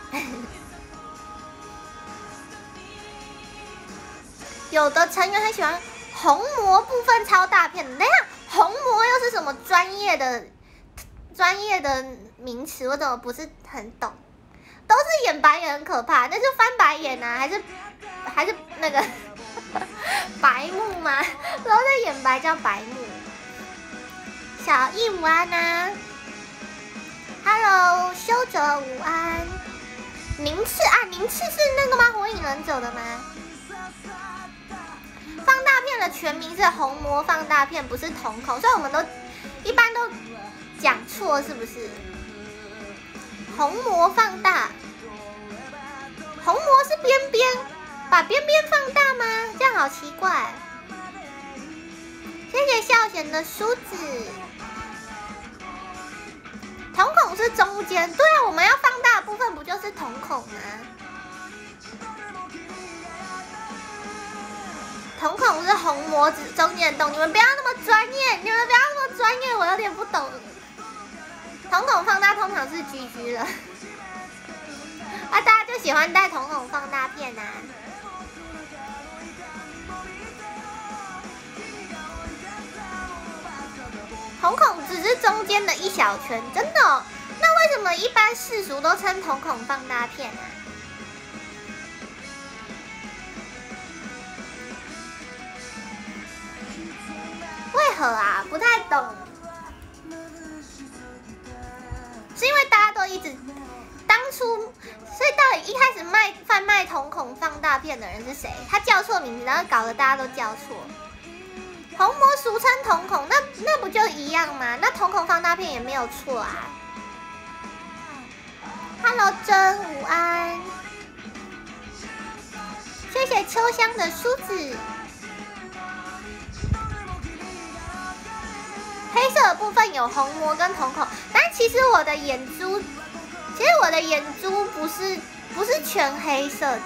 Speaker 1: 有的成员很喜欢虹膜部分超大片的，等一下，虹膜又是什么专业的名词？我怎么不是很懂？都是眼白也很可怕，那是翻白眼啊，还是那个白目吗？然后那眼白叫白目。小易午安啊 ，Hello， 修哲午安。宁次啊，宁次是那个吗？火影忍者的吗？放大片的全名是虹膜放大片，不是瞳孔，所以我们都一般都讲错，是不是？虹膜放大，虹膜是边边，把边边放大吗？这样好奇怪。谢谢孝贤的梳子。瞳孔是中间，对啊，我们要放大的部分不就是瞳孔吗？瞳孔是虹膜中间的洞，你们不要那么专业，我有点不懂。瞳孔放大通常是GG了，啊，大家就喜欢戴瞳孔放大片啊。瞳孔只是中间的一小圈，真的哦？那为什么一般世俗都称瞳孔放大片啊？为何啊？不太懂。是因为大家都一直当初，所以到底一开始贩卖瞳孔放大片的人是谁？他叫错名字，然后搞得大家都叫错。虹膜俗称瞳孔，那不就一样吗？那瞳孔放大片也没有错啊。Hello， 真午安，谢谢秋香的梳子。黑色的部分有虹膜跟瞳孔，但其实我的眼珠不是全黑色的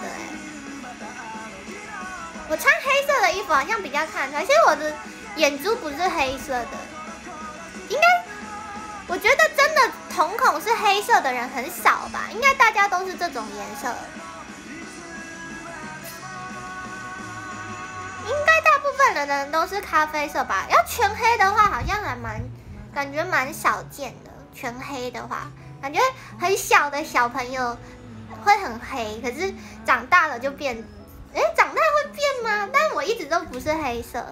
Speaker 1: 我穿黑色的衣服好像比较看得出来，其实我的眼珠不是黑色的，应该我觉得真的瞳孔是黑色的人很少吧，应该大家都是这种颜色。应该大部分的人都是咖啡色吧？要全黑的话，好像感觉蛮少见的。全黑的话，感觉很小的小朋友会很黑，可是长大了就变，长大会变吗？但我一直都不是黑色。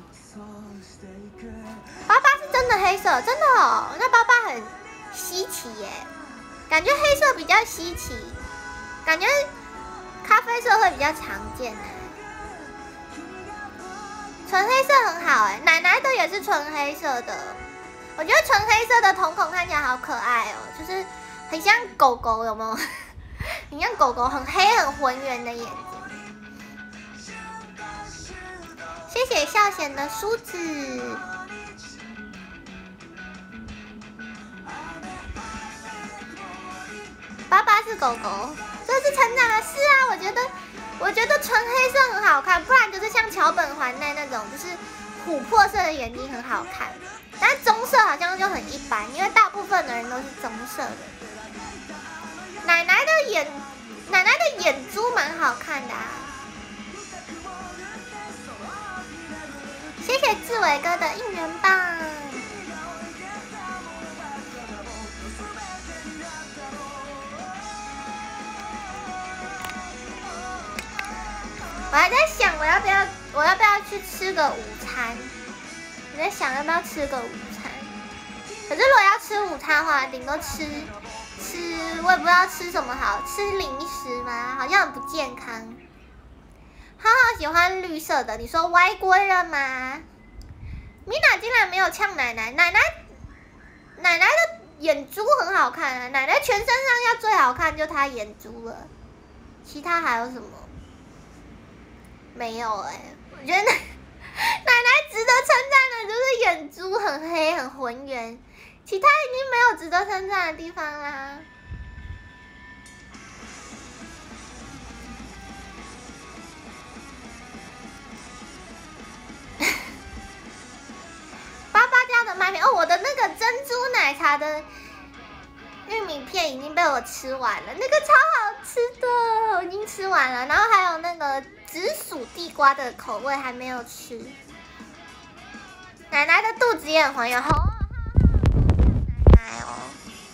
Speaker 1: 爸爸是真的黑色，真的哦，那爸爸很稀奇耶，感觉黑色比较稀奇，感觉咖啡色会比较常见纯黑色很好奶奶的也是纯黑色的，我觉得纯黑色的瞳孔看起来好可爱哦，就是很像狗狗，有没有？很像狗狗，很黑很浑圆的眼睛。谢谢孝贤的梳子。爸爸是狗狗，这是成长的事啊！我觉得纯黑色很好看，不然就是像桥本环奈那种，就是琥珀色的眼睛很好看。但是棕色好像就很一般，因为大部分的人都是棕色的。奶奶的的眼珠蛮好看的啊。谢谢志伟哥的应援棒。我还在想我要不要去吃个午餐。我在想要不要吃个午餐。可是如果要吃午餐的话，顶多吃，我也不知道吃什么好，吃零食吗？好像很不健康。浩浩喜欢绿色的，你说外国人吗？米娜竟然没有呛奶奶，奶奶的眼珠很好看啊，奶奶全身上下最好看就她眼珠了，其他还有什么？没有我觉得奶奶值得称赞的就是眼珠很黑很浑圆，其他已经没有值得称赞的地方啦。爸爸家的麦片哦，我的那个珍珠奶茶的玉米片已经被我吃完了，那个超好吃的，我已经吃完了。然后还有那个紫薯地瓜的口味还没有吃。奶奶的肚子也很浑圆，好奶奶哦，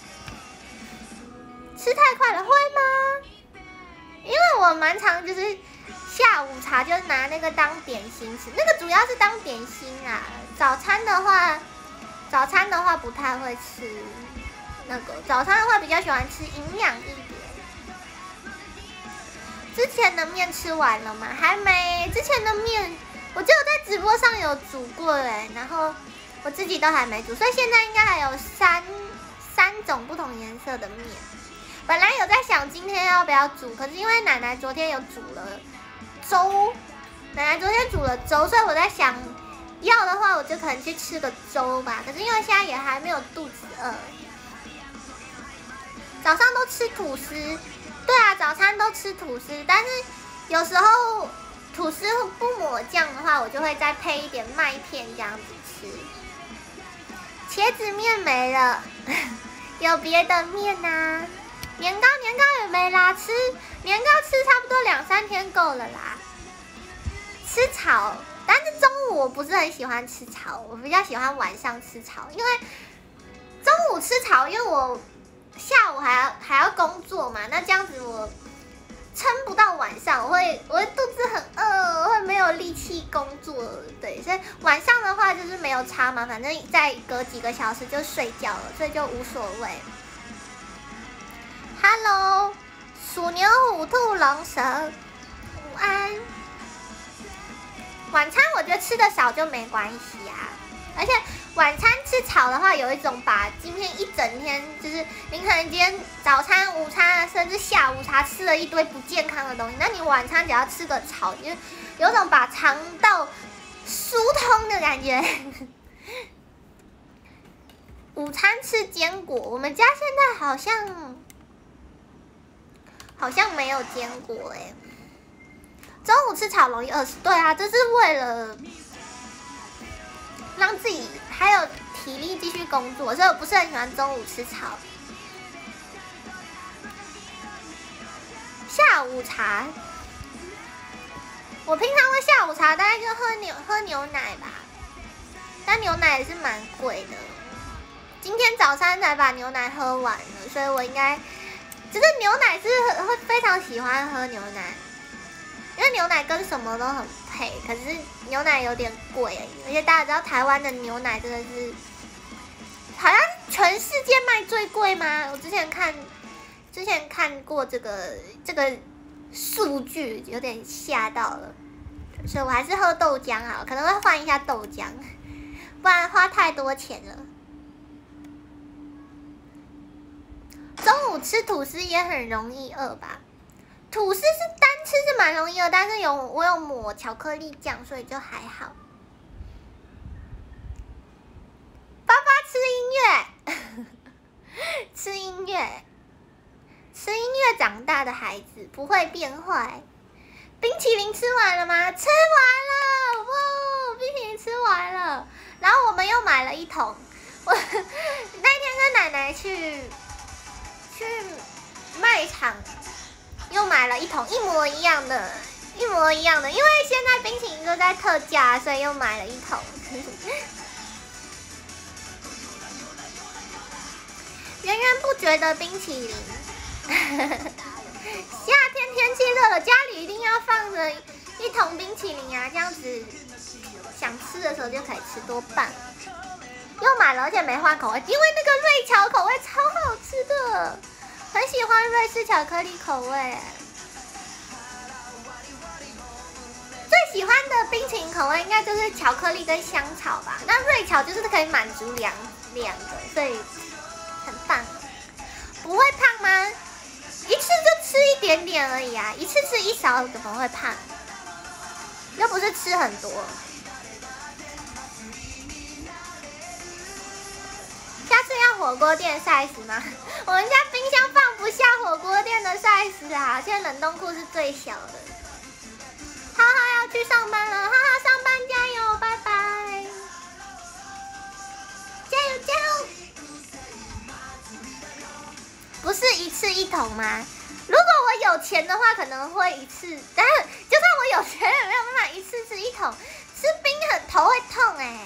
Speaker 1: 吃太快了会吗？因为我蛮常就是下午茶就拿那个当点心吃，那个主要是当点心啊。早餐的话不太会吃那个，早餐的话比较喜欢吃营养一点。之前的面吃完了吗？还没，之前的面我只有在直播上有煮过然后我自己都还没煮，所以现在应该还有三种不同颜色的面。本来有在想今天要不要煮，可是因为奶奶昨天有煮了粥，所以我在想要的话我就可能去吃个粥吧。可是因为现在也还没有肚子饿。早上都吃吐司，对啊，早餐都吃吐司，但是有时候吐司不抹酱的话，我就会再配一点麦片这样子吃。茄子面没了，有别的面啊？年糕也没啦，年糕吃差不多2-3天够了啦。吃炒，但是中午我不是很喜欢吃炒，我比较喜欢晚上吃炒，因为中午吃炒，因为我下午还要工作嘛，那这样子我撑不到晚上，我会肚子很饿，我会没有力气工作，对，所以晚上的话就是没有差嘛，反正再隔几个小时就睡觉了，所以就无所谓。Hello， 鼠牛虎兔龙蛇，午安。晚餐我觉得吃的少就没关系啊，而且晚餐吃炒的话，有一种把今天一整天，就是你可能今天早餐、午餐，甚至下午茶吃了一堆不健康的东西，那你晚餐只要吃个炒，就有种把肠道疏通的感觉。午餐吃坚果，我们家现在好像没有坚果中午吃炒容易饿死，对啊，这是为了让自己还有体力继续工作，所以我不是很喜欢中午吃炒。下午茶，我平常的下午茶大概就喝牛奶吧，但牛奶也是蛮贵的。今天早餐才把牛奶喝完了，所以我应该就是牛奶是会非常喜欢喝牛奶。因为牛奶跟什么都很配，可是牛奶有点贵，而且大家知道台湾的牛奶真的是，好像全世界卖最贵吗？我之前看过这个数据，有点吓到了，所以我还是喝豆浆好了，可能会换一下豆浆，不然花太多钱了。中午吃吐司也很容易饿吧？吐司是单吃是蛮容易的，但是我有抹巧克力酱，所以就还好。爸爸吃音乐，吃音乐长大的孩子不会变坏。冰淇淋吃完了吗？吃完了，哇，冰淇淋吃完了。然后我们又买了1桶。我那天跟奶奶去卖场胖，又买了一桶一模一样的，因为现在冰淇淋都在特价，所以又买了一桶。圆圆不觉得冰淇淋，夏天天气热了，家里一定要放着一桶冰淇淋啊，这样子想吃的时候就可以吃，多棒！又买了，而且没换口味，因为那个瑞巧口味超好吃的，很喜欢瑞士巧克力口味。最喜欢的冰淇淋口味应该就是巧克力跟香草吧。那瑞巧就是可以满足两个，所以很棒。不会胖吗？一次就吃一点点而已啊，一次吃一勺怎么会胖？又不是吃很多。下次要火锅店 size 吗？我们家冰箱放不下火锅店的 size 啊，现在冷冻库是最小的。浩浩要去上班了，浩浩上班加油，拜拜！加油加油！不是一次一桶吗？如果我有钱的话，可能会一次，但是就算我有钱，也没有办法一次吃一桶。吃冰头会痛哎，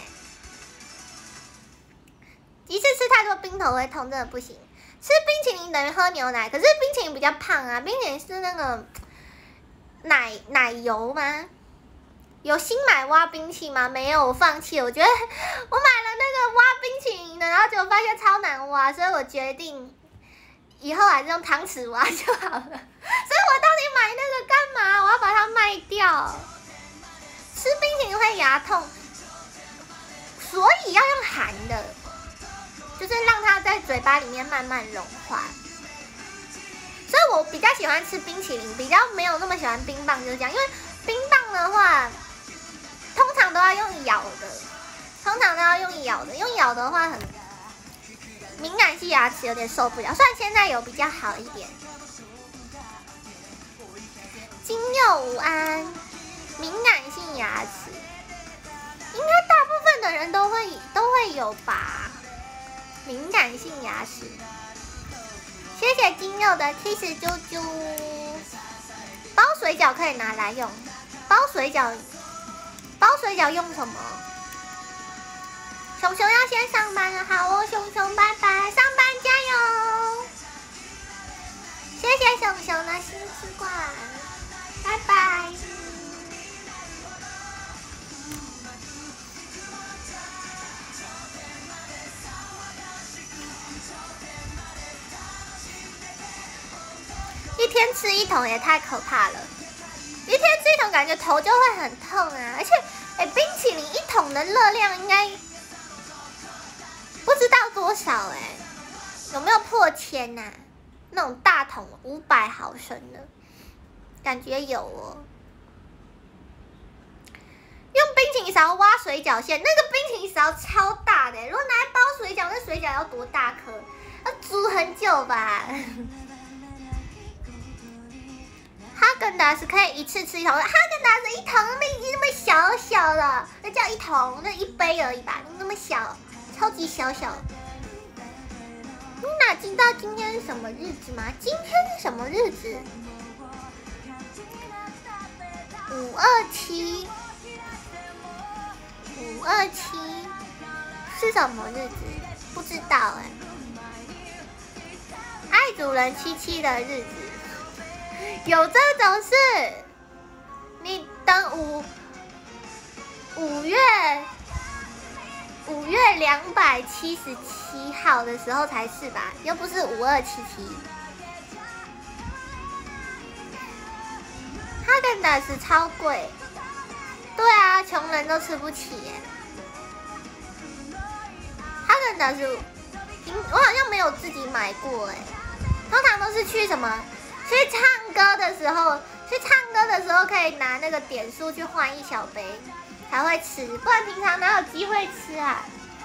Speaker 1: 一次吃太多冰头会痛，真的不行。吃冰淇淋等于喝牛奶，可是冰淇淋比较胖啊，冰淇淋是那个奶油吗？有新买挖冰器吗？没有，我放弃了。我觉得我买了那个挖冰淇淋的，然后结果发现超难挖，所以我决定以后还是用汤匙挖就好了。所以我到底买那个干嘛？我要把它卖掉。吃冰淇淋会牙痛，所以要用含的，就是让它在嘴巴里面慢慢融化。所以我比较喜欢吃冰淇淋，比较没有那么喜欢冰棒，就是这样。因为冰棒的话，通常都要用咬的，用咬的话很敏感性牙齿有点受不了。虽然现在有比较好一点。金柚午安，敏感性牙齿，应该大部分的人都会有吧？敏感性牙齿。谢谢金柚的 kiss 啾啾。包水饺可以拿来用，包水饺用什么？熊熊要先上班了，好哦，熊熊拜拜，上班加油！谢谢熊熊的新吃罐，拜拜。一天吃一桶也太可怕了，一天吃一桶感觉头就会很痛啊！而且，冰淇淋一桶的热量应该不知道多少有没有破1000啊？那种大桶500毫升的，感觉有哦。用冰淇淋勺挖水饺馅，那个冰淇淋勺超大的，如果拿来包水饺，那水饺要多大颗？要煮很久吧。哈根达斯可以一次吃一桶，哈根达斯一桶那么小小的，那叫一桶，那一杯而已吧，那么小，超级小小。你哪知道今天是什么日子吗？今天是什么日子？527是什么日子？不知道爱主人77的日子。有这种事？你等5月277号的时候才是吧？又不是5277。哈根达斯超贵，对啊，穷人都吃不起耶。哈根达斯，我好像没有自己买过通常都是去什么？去唱歌的时候可以拿那个点数去换一小杯，才会吃，不然平常哪有机会吃啊？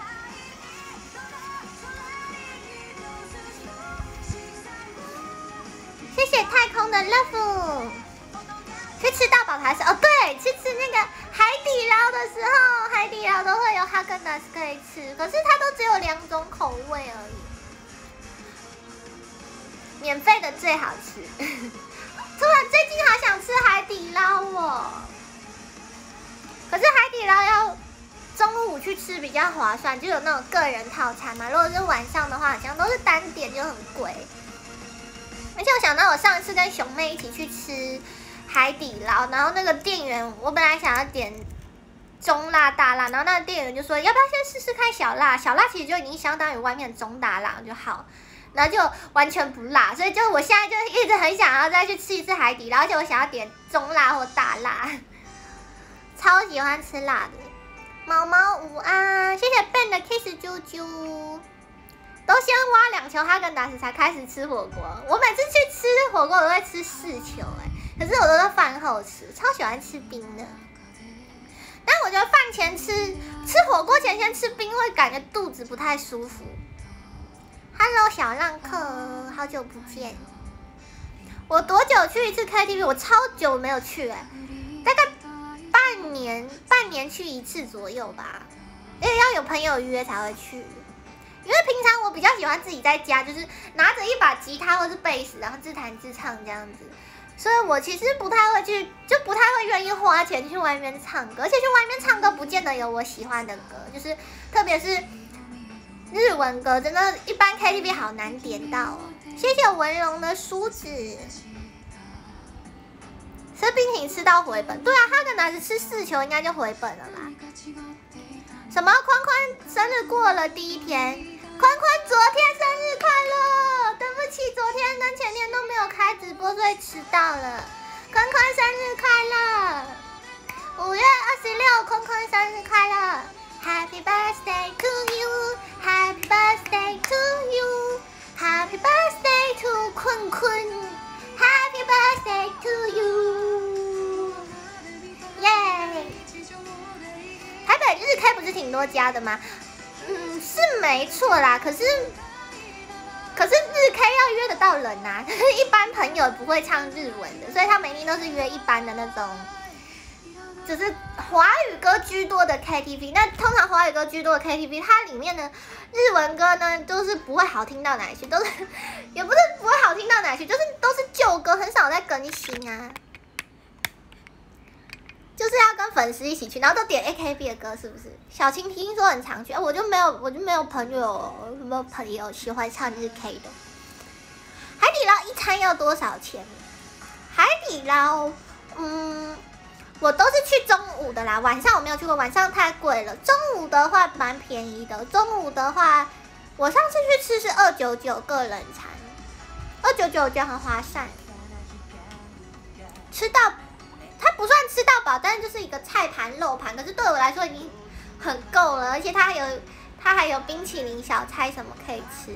Speaker 1: 谢谢太空的 love。去吃到饱才是哦，对，去吃那个海底捞的时候，海底捞都会有哈根达斯可以吃，可是它都只有2种口味而已。 免费的最好吃。突然最近好想吃海底捞哦，可是海底捞要中午去吃比较划算，就有那种个人套餐嘛。如果是晚上的话，好像都是单点，就很贵。而且我想到我上一次跟熊妹一起去吃海底捞，然后那个店员，我本来想要点中辣大辣，然后那个店员就说要不要先试试看小辣，小辣其实就已经相当于外面中大辣就好。然后就完全不辣，所以就我现在就一直很想要再去吃一次海底捞，而且我想要点中辣或大辣，超喜欢吃辣的。毛毛午安，谢谢 Ben 的 kiss 啾啾，都先挖2球哈根达斯才开始吃火锅。我每次去吃火锅我都会吃4球可是我都是饭后吃，超喜欢吃冰的。但我觉得饭前吃火锅前先吃冰会感觉肚子不太舒服。Hello 小浪客，好久不见。我多久去一次 KTV？ 我超久没有去大概半年去一次左右吧。因为要有朋友约才会去。因为平常我比较喜欢自己在家，就是拿着一把吉他或是贝斯，然后自弹自唱这样子。所以我其实不太会去，就不太会愿意花钱去外面唱歌，而且去外面唱歌不见得有我喜欢的歌，就是特别是日文歌，真的，一般 KTV 好难点到哦。谢谢文龙的梳子，吃冰淇淋吃到回本，对啊，哈根达斯吃4球应该就回本了吧？什么？宽宽生日过了第一天，宽宽昨天生日快乐，对不起，昨天跟前天都没有开直播，所以迟到了。宽宽生日快乐，5月26，宽宽生日快乐。Happy birthday to you, Happy birthday to you, Happy birthday to 坤坤 Happy birthday to you， 耶！台北日 K 不是挺多家的吗？是没错啦，可是日 K 要约得到人啊，一般朋友不会唱日文的，所以他们一定都是约一般的那种。就是华语歌居多的 KTV， 那通常华语歌居多的 KTV， 它里面的日文歌呢，都是不会好听到哪里去，都是也不是不会好听到哪里去，就是都是旧歌，很少在更新啊。就是要跟粉丝一起去，然后都点 AKB 的歌，是不是？小晴听说很常去，我就没有朋友喜欢唱日 K 的。海底捞一餐要多少钱？海底捞，我都是去中午的啦，晚上我没有去过，晚上太贵了。中午的话蛮便宜的，中午的话，我上次去吃是299个人餐，299我觉得很划算。吃到，它不算吃到饱，但是就是一个菜盘肉盘，可是对我来说已经很够了，而且它还有冰淇淋小菜什么可以吃。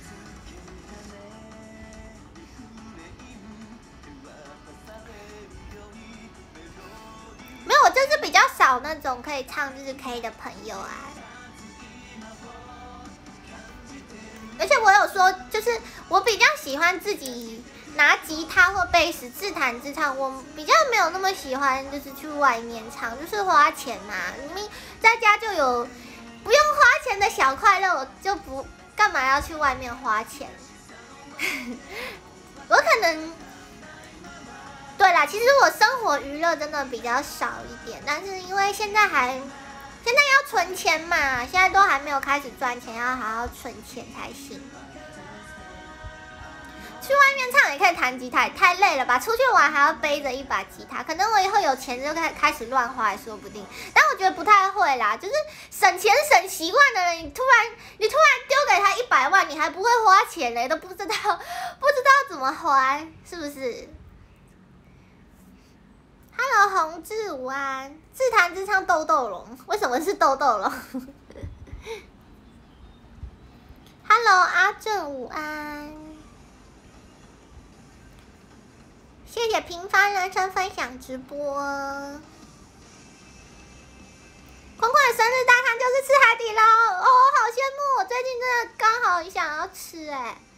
Speaker 1: 没有，我就是比较少那种可以唱日 K 的朋友啊。而且我有说，就是我比较喜欢自己拿吉他或贝斯自弹自唱，我比较没有那么喜欢就是去外面唱，就是花钱嘛。明明在家就有不用花钱的小快乐，我就不干嘛要去外面花钱？我可能。对啦，其实我生活娱乐真的比较少一点，但是因为现在要存钱嘛，现在都还没有开始赚钱，要好好存钱才行。去外面唱也可以弹吉他，也太累了吧？出去玩还要背着一把吉他，可能我以后有钱就开始乱花也说不定。但我觉得不太会啦，就是省钱省习惯的人，你突然丢给他100万，你还不会花钱嘞，都不知道怎么花，是不是？Hello， 洪志午安，自弹自唱豆豆龙，为什么是豆豆龙？Hello， 阿正午安，谢谢平凡人生分享直播。坤坤的生日大餐就是吃海底捞哦，好羡慕！我最近真的刚好很想要吃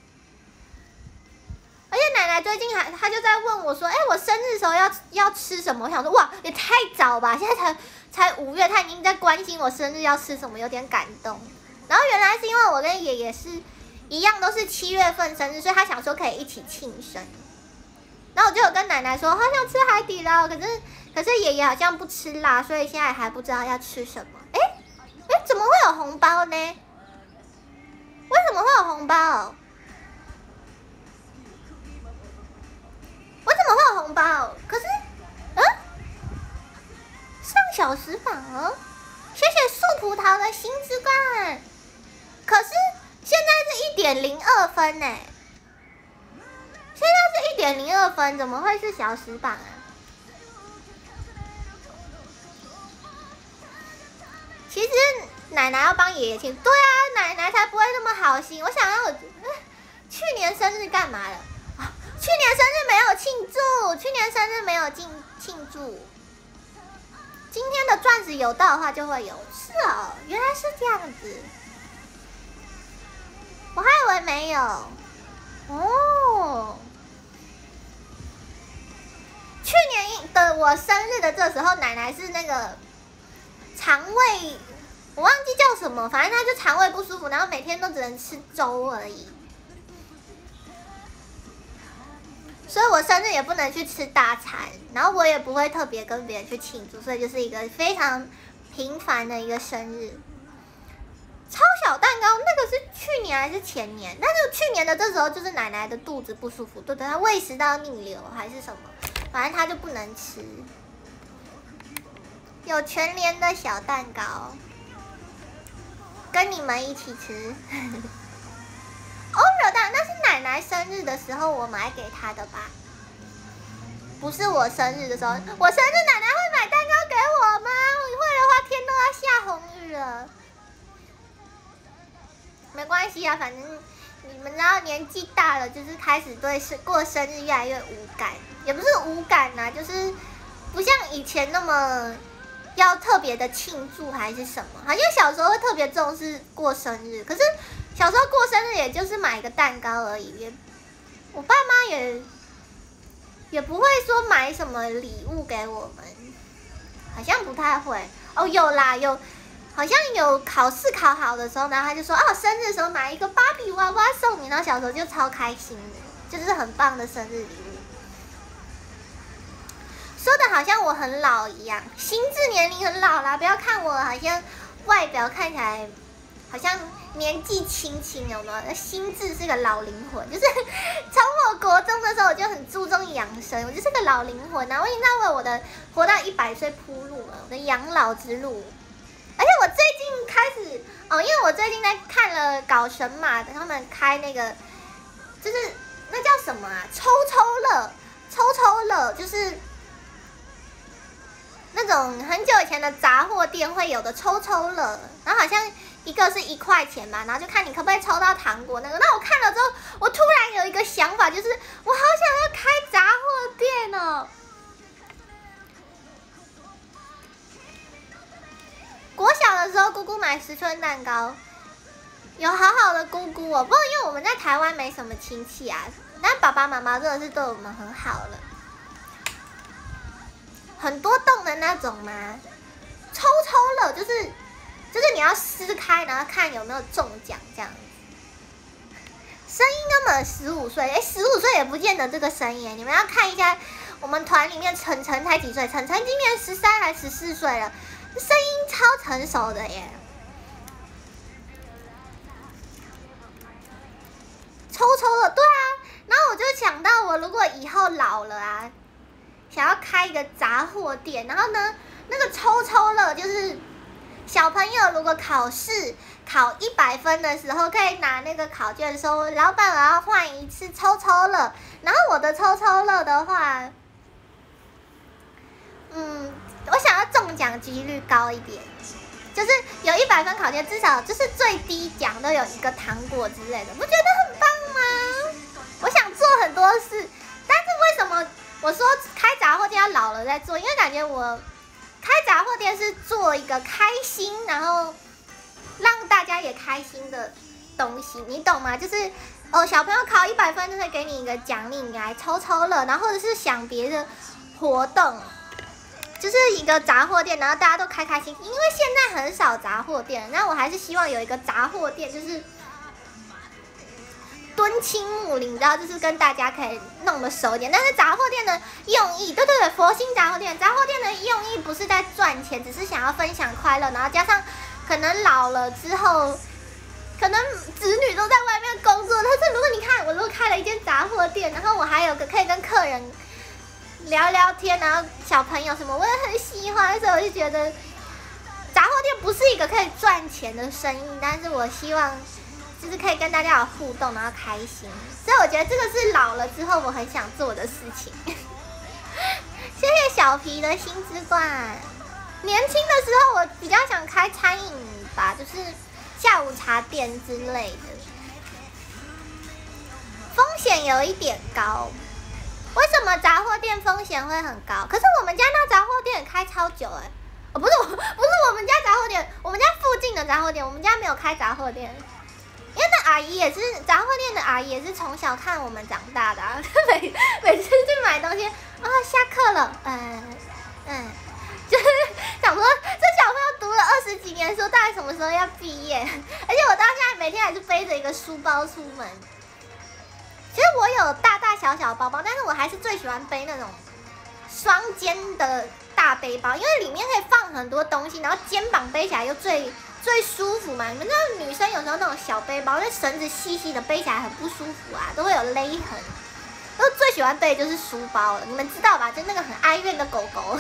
Speaker 1: 而且奶奶最近她就在问我说，我生日的时候要吃什么？我想说，哇，也太早吧，现在才5月，她已经在关心我生日要吃什么，有点感动。然后原来是因为我跟爷爷是一样都是7月份生日，所以他想说可以一起庆生。然后我就有跟奶奶说，好想吃海底捞，可是爷爷好像不吃辣，所以现在还不知道要吃什么。哎，怎么会有红包呢？为什么会有红包？我怎么会有红包？可是，上小时榜哦，谢谢素葡萄的星之冠。可是现在是1.02分呢，现在是1.02分，怎么会是小时榜啊？其实奶奶要帮爷爷庆，对啊，奶奶才不会那么好心。我想要去年生日干嘛了？去年生日没有庆祝，去年生日没有庆祝。今天的钻石有到的话就会有，是哦，原来是这样子，我还以为没有。哦，去年的我生日的这时候，奶奶是那个肠胃，我忘记叫什么，反正她就肠胃不舒服，然后每天都只能吃粥而已。所以我生日也不能去吃大餐，然后我也不会特别跟别人去庆祝，所以就是一个非常平凡的一个生日。超小蛋糕那个是去年还是前年？但是去年的这时候就是奶奶的肚子不舒服，对，她胃食道逆流还是什么，反正她就不能吃。有全联的小蛋糕，跟你们一起吃。Oreo 蛋，那是奶奶生日的时候我买给她的吧？不是我生日的时候，我生日奶奶会买蛋糕给我吗？会的话天都要下红雨了。没关系啊，反正你们知道年纪大了，就是开始对过生日越来越无感，也不是无感啊，就是不像以前那么要特别的庆祝还是什么，好像小时候会特别重视过生日，可是小时候过生日也就是买一个蛋糕而已，我爸妈也不会说买什么礼物给我们，好像不太会。哦，有啦，好像有考试考好的时候，然后他就说生日的时候买一个芭比娃娃送你，然后小时候就超开心的，就是很棒的生日礼物。说的好像我很老一样，心智年龄很老啦，不要看我好像外表看起来好像年纪轻轻，有没有？心智是个老灵魂，就是从我国中的时候我就很注重养生，我就是个老灵魂啊！我已经在为我的活到100岁铺路了，我的养老之路。而且我最近开始因为我最近在看了搞神马的，他们开那个就是那叫什么啊？抽乐，就是那种很久以前的杂货店会有的抽乐，然后好像一个是1块钱吧，然后就看你可不可以抽到糖果那个。那我看了之后，我突然有一个想法，就是我好想要开杂货店哦。国小的时候，姑姑买10寸蛋糕，有好好的姑姑哦。不过因为我们在台湾没什么亲戚啊，但爸爸妈妈真的是对我们很好了。很多栋的那种吗？抽乐就是你要撕开，然后看有没有中奖这样子。声音根本15岁，15岁也不见得这个声音。你们要看一下我们团里面晨晨才几岁？晨晨今年13还14岁了，声音超成熟的耶。抽乐，对啊。然后我就想到，我如果以后老了啊，想要开一个杂货店，然后呢，那个抽乐就是小朋友如果考试考100分的时候，可以拿那个考卷说，老板我要换一次抽乐。然后我的抽乐的话，我想要中奖几率高一点，就是有100分考卷，至少就是最低奖都有一个糖果之类的，不觉得很棒吗？我想做很多事，但是为什么我说开杂货店要老了再做？因为感觉我开杂货店是做一个开心，然后让大家也开心的东西，你懂吗？就是小朋友考100分就会给你一个奖励，你来抽乐，然后或者是想别的活动，就是一个杂货店，然后大家都开开心心。因为现在很少杂货店，那我还是希望有一个杂货店，就是敦亲睦邻，你知道，就是跟大家可以弄得熟一点。但是杂货店的用意，对对对，佛心杂货店的用意不是在赚钱，只是想要分享快乐，然后加上可能老了之后，可能子女都在外面工作，但是如果你看我如果开了一间杂货店，然后我还有个可以跟客人聊聊天，然后小朋友什么我也很喜欢，所以我就觉得杂货店不是一个可以赚钱的生意，但是我希望就是可以跟大家有互动，然后开心，所以我觉得这个是老了之后我很想做的事情。谢谢小皮的心之冠。年轻的时候我比较想开餐饮吧，就是下午茶店之类的，风险有一点高。为什么杂货店风险会很高？可是我们家那杂货店开超久不是我们家杂货店，我们家附近的杂货店，我们家没有开杂货店。因为那阿姨也是杂货店的阿姨，也是从小看我们长大的每次去买东西下课了，就是想说这小朋友读了20几年书，大概什么时候要毕业？而且我到现在每天还是背着一个书包出门。其实我有大大小小包包，但是我还是最喜欢背那种双肩的大背包，因为里面可以放很多东西，然后肩膀背起来又最舒服嘛。你们知道女生有时候那种小背包，因为绳子细细的，背起来很不舒服啊，都会有勒痕。我最喜欢背的就是书包了，你们知道吧？就那个很哀怨的狗狗。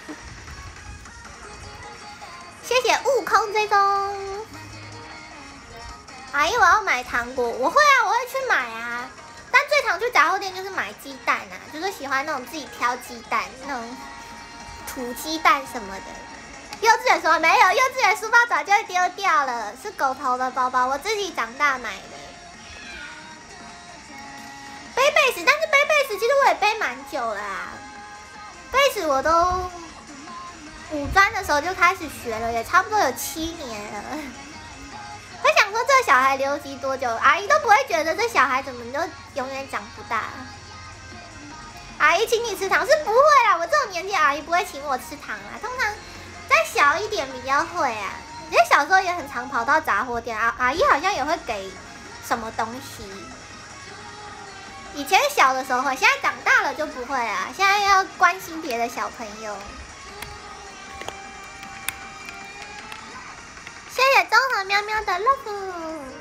Speaker 1: 谢谢悟空追踪。阿姨，我要买糖果，我会去买啊。但最常去杂货店就是买鸡蛋啊，就是喜欢那种自己挑鸡蛋，那种土鸡蛋什么的。幼稚园时候没有，幼稚园书包早就丢掉了，是狗头的包包，我自己长大买的。背贝斯，但是背贝斯其实我也背蛮久了啊，贝斯我都5专的时候就开始学了，也差不多有7年了。我想说这个小孩留级多久，阿姨都不会觉得这小孩怎么就永远长不大。阿姨请你吃糖是不会啦，我这种年纪阿姨不会请我吃糖啦，通常再小一点比较会啊。因为小时候也很常跑到杂货店，阿姨好像也会给什么东西。以前小的时候会，现在长大了就不会啦，现在要关心别的小朋友。谢谢综合喵喵的 love。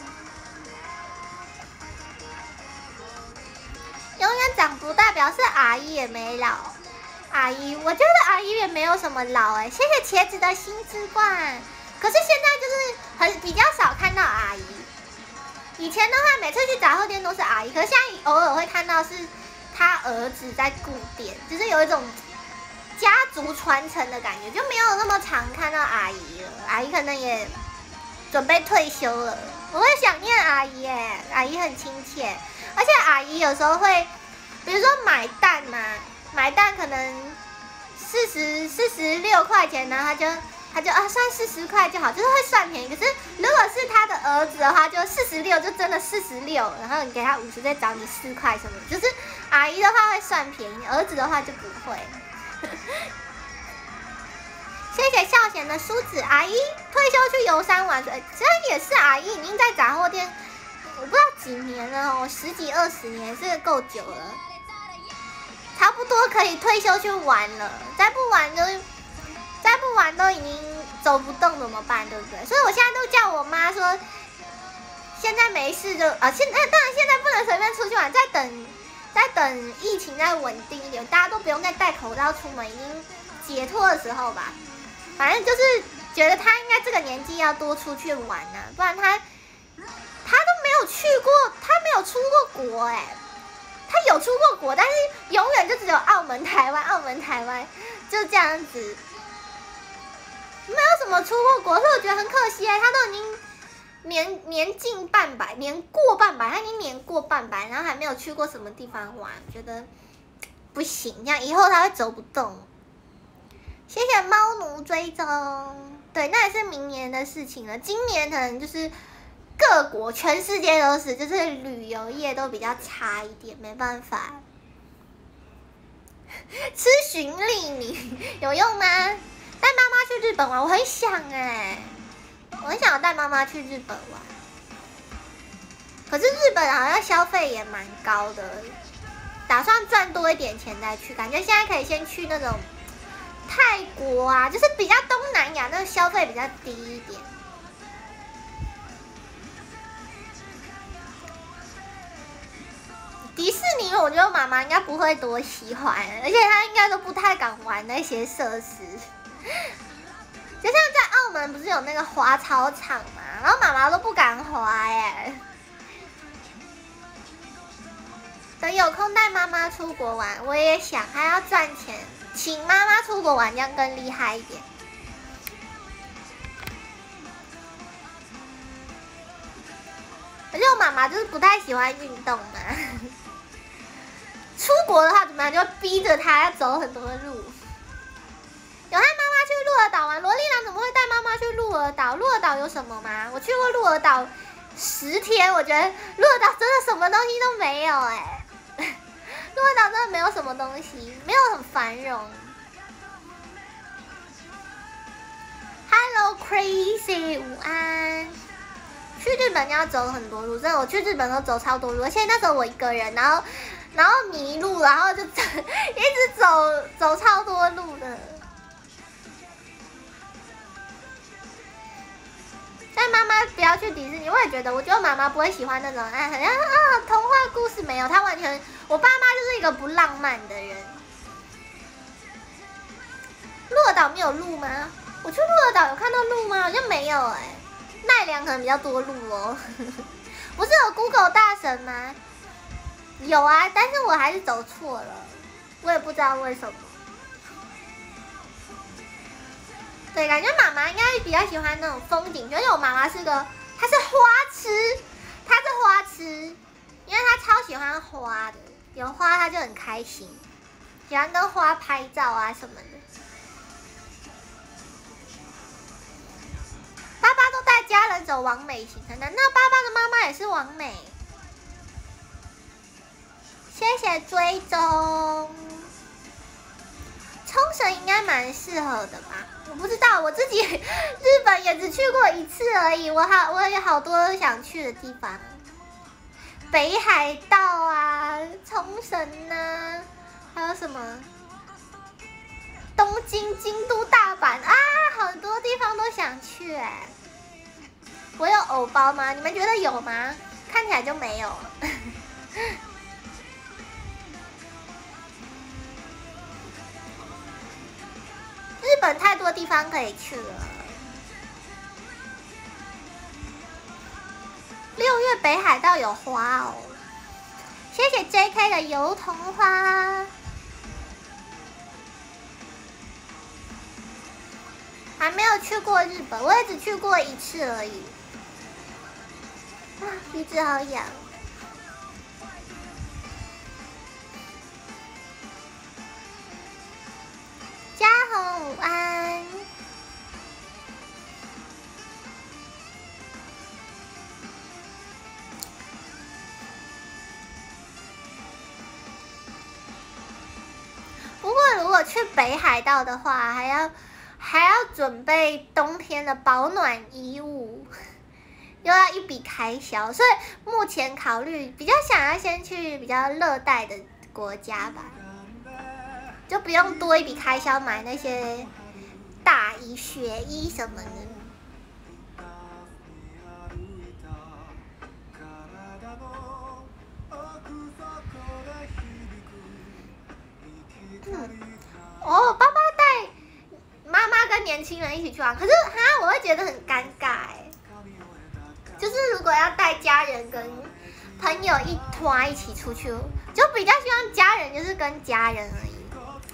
Speaker 1: 永远长不大表示阿姨也没老。阿姨，我觉得阿姨也没有什么老谢谢茄子的心之冠。可是现在就是比较少看到阿姨。以前的话，每次去杂货店都是阿姨，可是现在偶尔会看到是他儿子在顾店，就是有一种家族传承的感觉，就没有那么常看到阿姨了。阿姨可能也准备退休了，我会想念阿姨阿姨很亲切，而且阿姨有时候会，比如说买蛋嘛，买蛋可能46块钱，然后他就算40块就好，就是会算便宜。可是如果是他的儿子的话，就46，就真的46，然后你给他50，再找你4块什么，就是阿姨的话会算便宜，儿子的话就不会。谢谢孝贤的梳子阿姨退休去游山玩水，虽然也是阿姨已经在杂货店，我不知道几年了10几20年，是够久了，差不多可以退休去玩了，再不玩都已经走不动怎么办，对不对？所以我现在都叫我妈说，现在没事就当然现在不能随便出去玩，再等疫情再稳定一点，大家都不用再戴口罩出门，已经解脱的时候吧。反正就是觉得他应该这个年纪要多出去玩啊，不然他都没有去过，他没有出过国他有出过国，但是永远就只有澳门、台湾，就这样子，没有什么出过国，所以我觉得很可惜他都已经年近半百，年过半百，他已经年过半百，然后还没有去过什么地方玩，觉得不行，这样以后他会走不动。谢谢猫奴追踪，对，那也是明年的事情了。今年可能就是各国全世界都是，就是旅游业都比较差一点，没办法。吃循利你有用吗？带妈妈去日本玩，我很想我很想带妈妈去日本玩。 可是日本好像消费也蛮高的，打算赚多一点钱再去，感觉现在可以先去那种泰国啊，就是比较东南亚，那个消费比较低一点。迪士尼，我觉得妈妈应该不会多喜欢，而且她应该都不太敢玩那些设施。就像在澳门不是有那个滑草场嘛，然后妈妈都不敢滑耶。等有空带妈妈出国玩，我也想，还要赚钱，请妈妈出国玩，这样更厉害一点。而且我妈妈就是不太喜欢运动嘛。出国的话怎么样？就逼着他要走很多路。有带妈妈去鹿儿岛玩，萝莉郎怎么会带妈妈去鹿儿岛？鹿儿岛有什么吗？我去过鹿儿岛10天，我觉得鹿儿岛真的什么东西都没有哎、鹿儿岛真的没有什么东西，没有很繁荣。Hello Crazy， 午安。去日本要走很多路，真的，我去日本都走超多路，而且那时候我一个人，然后迷路，然后就一直走超多路的。但妈妈不要去迪士尼，我也觉得，我觉得妈妈不会喜欢那种，好像童话故事没有，她完全，我爸妈就是一个不浪漫的人。鹿儿岛没有鹿吗？我去鹿儿岛有看到鹿吗？好像没有哎、奈良可能比较多鹿哦。不是有 Google 大神吗？有啊，但是我还是走错了，我也不知道为什么。对，感觉妈妈应该比较喜欢那种风景，因为我妈妈是个，她是花痴，因为她超喜欢花的，有花她就很开心，喜欢跟花拍照啊什么的。爸爸都带家人走完美行程，难道爸爸的妈妈也是完美？谢谢追踪。冲绳应该蛮适合的吧？我不知道，我自己日本也只去过1次而已，我有好多想去的地方，北海道啊，冲绳啊，还有什么东京、京都、大阪啊，很多地方都想去哎。我有偶包吗？你们觉得有吗？看起来就没有。日本太多地方可以去了。6月北海道有花哦，谢谢 JK 的油桐花。还没有去过日本，我也只去过1次而已。啊，鼻子好痒。嘉宏午安。不过如果去北海道的话，还要准备冬天的保暖衣物，又要一笔开销，所以目前考虑比较想要先去比较热带的国家吧。就不用多一笔开销买那些大衣、雪衣什么的。哦，爸爸带妈妈跟年轻人一起去玩，可是我会觉得很尴尬哎。就是如果要带家人跟朋友一团一起出去，就比较希望家人就是跟家人而已。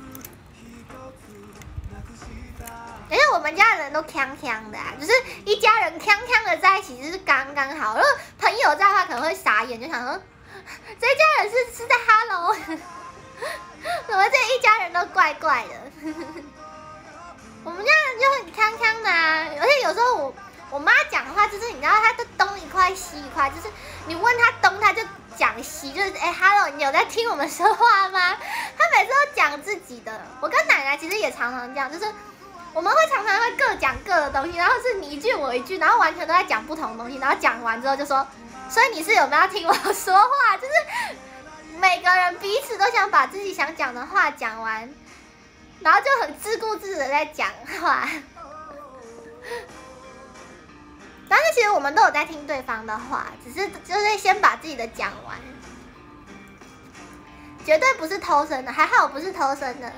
Speaker 1: 而且我们家人都锵锵的就是一家人锵锵的在一起就是刚刚好。如果朋友在的话可能会傻眼，就想说这一家人是在 Hello， 怎么这一家人都怪怪的？我们家人就很锵锵的而且有时候我妈讲的话就是你知道她就东一块西一块，就是你问她东她就讲西，就是Hello， 你有在听我们说话吗？她每次都讲自己的。我跟奶奶其实也常常这样，就是我们会常常会各讲各的东西，然后是你一句我一句，然后完全都在讲不同的东西，然后讲完之后就说所以你是有没有要听我说话？就是每个人彼此都想把自己想讲的话讲完，然后就很自顾自的在讲话。但是其实我们都有在听对方的话，只是就是先把自己的讲完，绝对不是偷生的，还好我不是偷生的，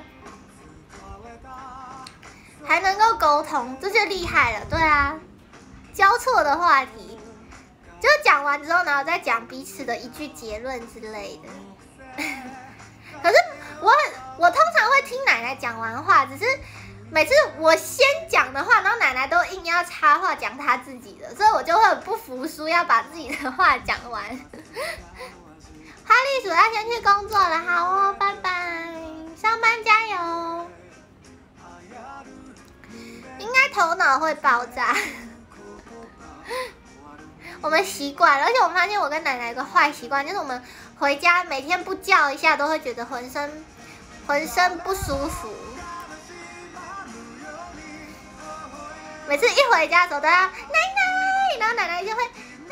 Speaker 1: 还能够沟通，这就厉害了。对啊，交错的话题，就讲完之后，然后再讲彼此的一句结论之类的。可是我通常会听奶奶讲完话，只是每次我先讲的话，然后奶奶都硬要插话讲她自己的，所以我就会很不服输，要把自己的话讲完。哈利鼠要先去工作了，好哦，拜拜，上班加油。应该头脑会爆炸。我们习惯了，而且我发现我跟奶奶有个坏习惯，就是我们回家每天不叫一下，都会觉得浑身不舒服。每次一回家的时候都要奶奶，然后奶奶就会奶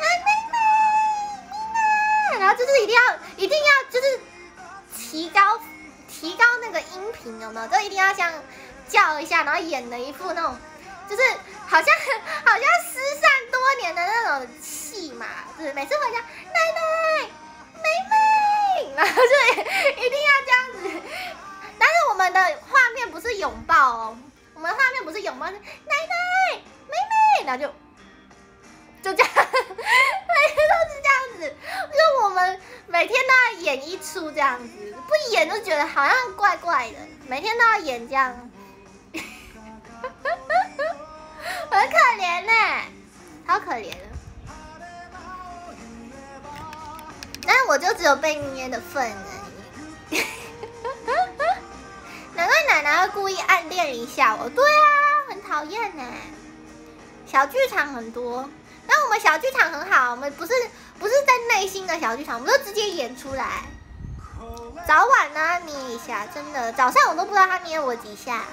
Speaker 1: 奶，然后就是一定要就是提高那个音频，有没有？就一定要像叫一下，然后演的一副那种就是好像失散多年的那种戏嘛，就是每次回家奶奶，然后就一定要这样子。但是我们的画面不是拥抱哦，我们画面不是拥抱，是奶奶妹，然后就这样，每天都是这样子，就我们每天都要演一出这样子，不演就觉得好像怪怪的，每天都要演这样。很可怜呢，好可怜的。但是我就只有被捏的份而已。难怪奶奶会故意暗恋一下我。对啊，很讨厌呢。小剧场很多，但我们小剧场很好，我们不是在内心的小剧场，我们就直接演出来。早晚呢捏一下，真的，早上我都不知道他捏我几下。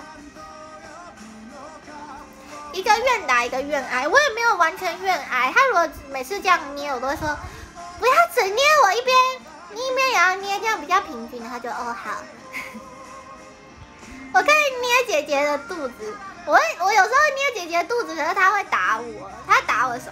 Speaker 1: 一个愿打一个愿挨，我也没有完全愿挨。他如果每次这样捏，我都会说不要只捏我一边，你一边也要捏，这样比较平均。他就哦好。我可以捏姐姐的肚子，我有时候捏姐姐的肚子，可是他会打我，他打我手。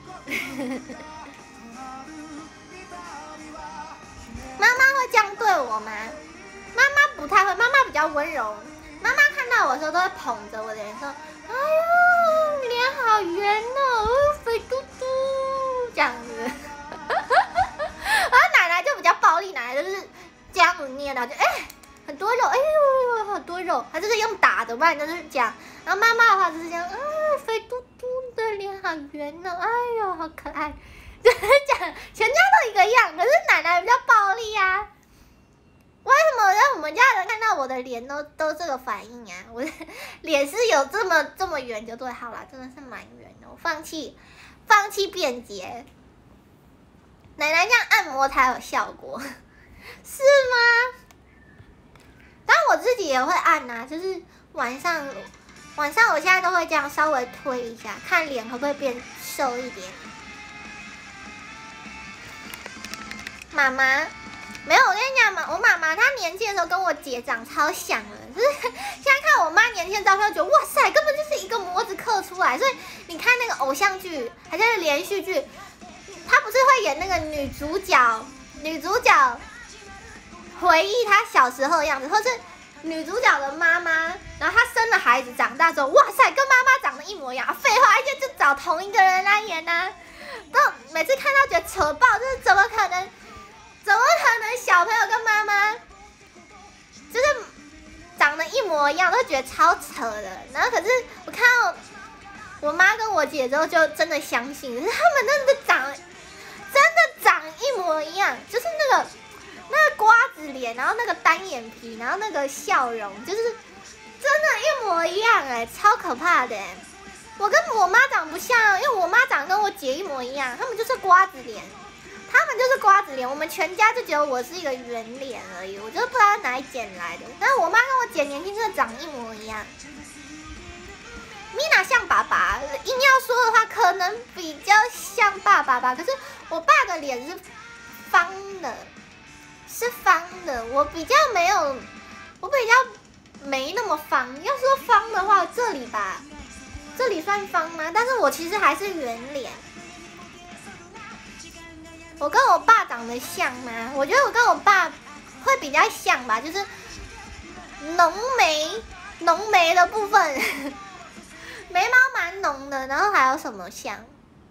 Speaker 1: 妈妈会这样对我吗？妈妈不太会，妈妈比较温柔。妈妈看到我的时候都会捧着我的脸说：“哎呦，脸好圆哦，肥嘟嘟。”这样子。然后奶奶就比较暴力，奶奶就是这样子捏，然后就很多肉，哎呦好多肉，她就是用打的，不然就是这样。然后妈妈的话就是这样，肥嘟嘟的脸好圆哦，哎呦好可爱，就是这样，全家都一个样，可是奶奶比较暴力啊。为什么让我们家人看到我的脸都这个反应啊？我的脸是有这么圆就对，好啦，真的是蛮圆的。我放弃辩解，奶奶这样按摩才有效果，是吗？但我自己也会按啊，就是晚上我现在都会这样稍微推一下，看脸会不会变瘦一点。妈妈。没有，我跟你讲嘛，我妈妈她年轻的时候跟我姐长超像的，就是现在看我妈年轻的照片，觉得哇塞，根本就是一个模子刻出来。所以你看那个偶像剧，还是连续剧，她不是会演那个女主角回忆她小时候的样子，或是女主角的妈妈，然后她生了孩子长大之后，哇塞，跟妈妈长得一模一样，废话，而且就找同一个人来演啊，都每次看到觉得扯爆，就是怎么可能小朋友跟妈妈就是长得一模一样，都觉得超扯的。然后可是我看到我妈跟我姐之后，就真的相信，他们真的长一模一样，就是那个瓜子脸，然后那个单眼皮，然后那个笑容，就是真的一模一样超可怕的我跟我妈长不像，因为我妈长得跟我姐一模一样，他们就是瓜子脸。我们全家就只有我是一个圆脸而已，我就是不知道哪里捡来的。但是我妈跟我姐年轻真的长一模一样。 Mina 像爸爸，硬要说的话，可能比较像爸爸吧。可是我爸的脸是方的，是方的。我比较没那么方。要说方的话，这里吧，这里算方吗？但是我其实还是圆脸。我跟我爸长得像吗？我觉得我跟我爸会比较像吧，就是浓眉的部分，眉毛蛮浓的。然后还有什么像？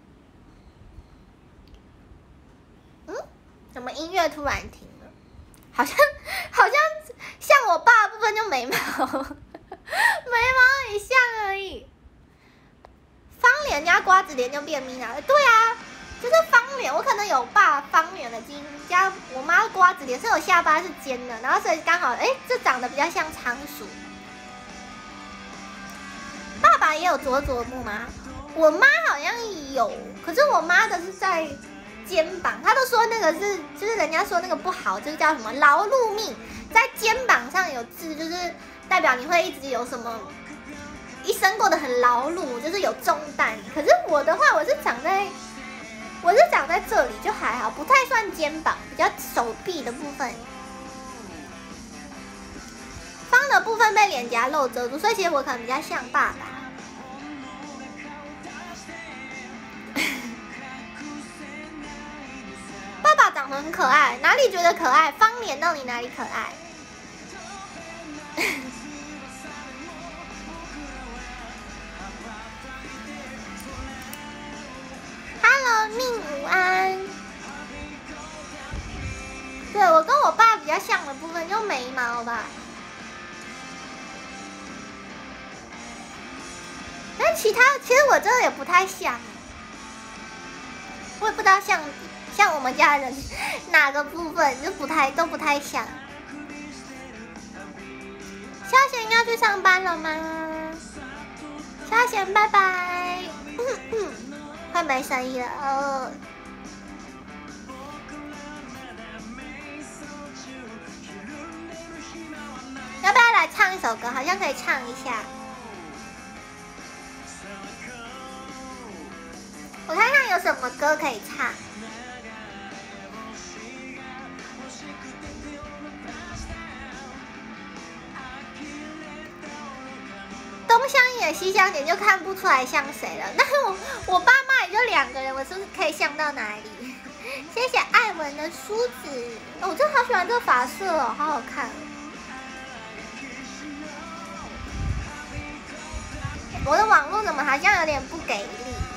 Speaker 1: 怎么音乐突然停了？好像像我爸的部分就眉毛，眉毛很像而已。方脸加瓜子脸就变Mina了，对啊，就是方脸。我可能有爸方脸的基因，加我妈瓜子脸，是有下巴是尖的，然后所以刚好这长得比较像仓鼠。爸爸也有佐佐木吗？我妈好像有，可是我妈的是在肩膀，她都说那个是，就是人家说那个不好，就是叫什么劳碌命，在肩膀上有痣，就是代表你会一直有什么一生过得很劳碌，就是有重担。可是我的话，我是长在这里，就还好，不太算肩膀，比较手臂的部分。方的部分被脸颊肉遮住，所以其实我可能比较像爸爸。爸爸长得很可爱，哪里觉得可爱？方脸到底哪里可爱？Hello， 命午安。对，我跟我爸比较像的部分就眉毛吧，但其实我真的也不太像，我也不知道像我们家人哪个部分就都不太像。萧贤要去上班了吗？萧贤拜拜。快没声音了要不要来唱一首歌？好像可以唱一下。我看看有什么歌可以唱。东乡野西乡点就看不出来像谁了。那我爸妈也就2个人，我是不是可以像到哪里？谢谢艾文的梳子，我真的好喜欢这个发色哦，好好看。我的网络怎么好像有点不给力？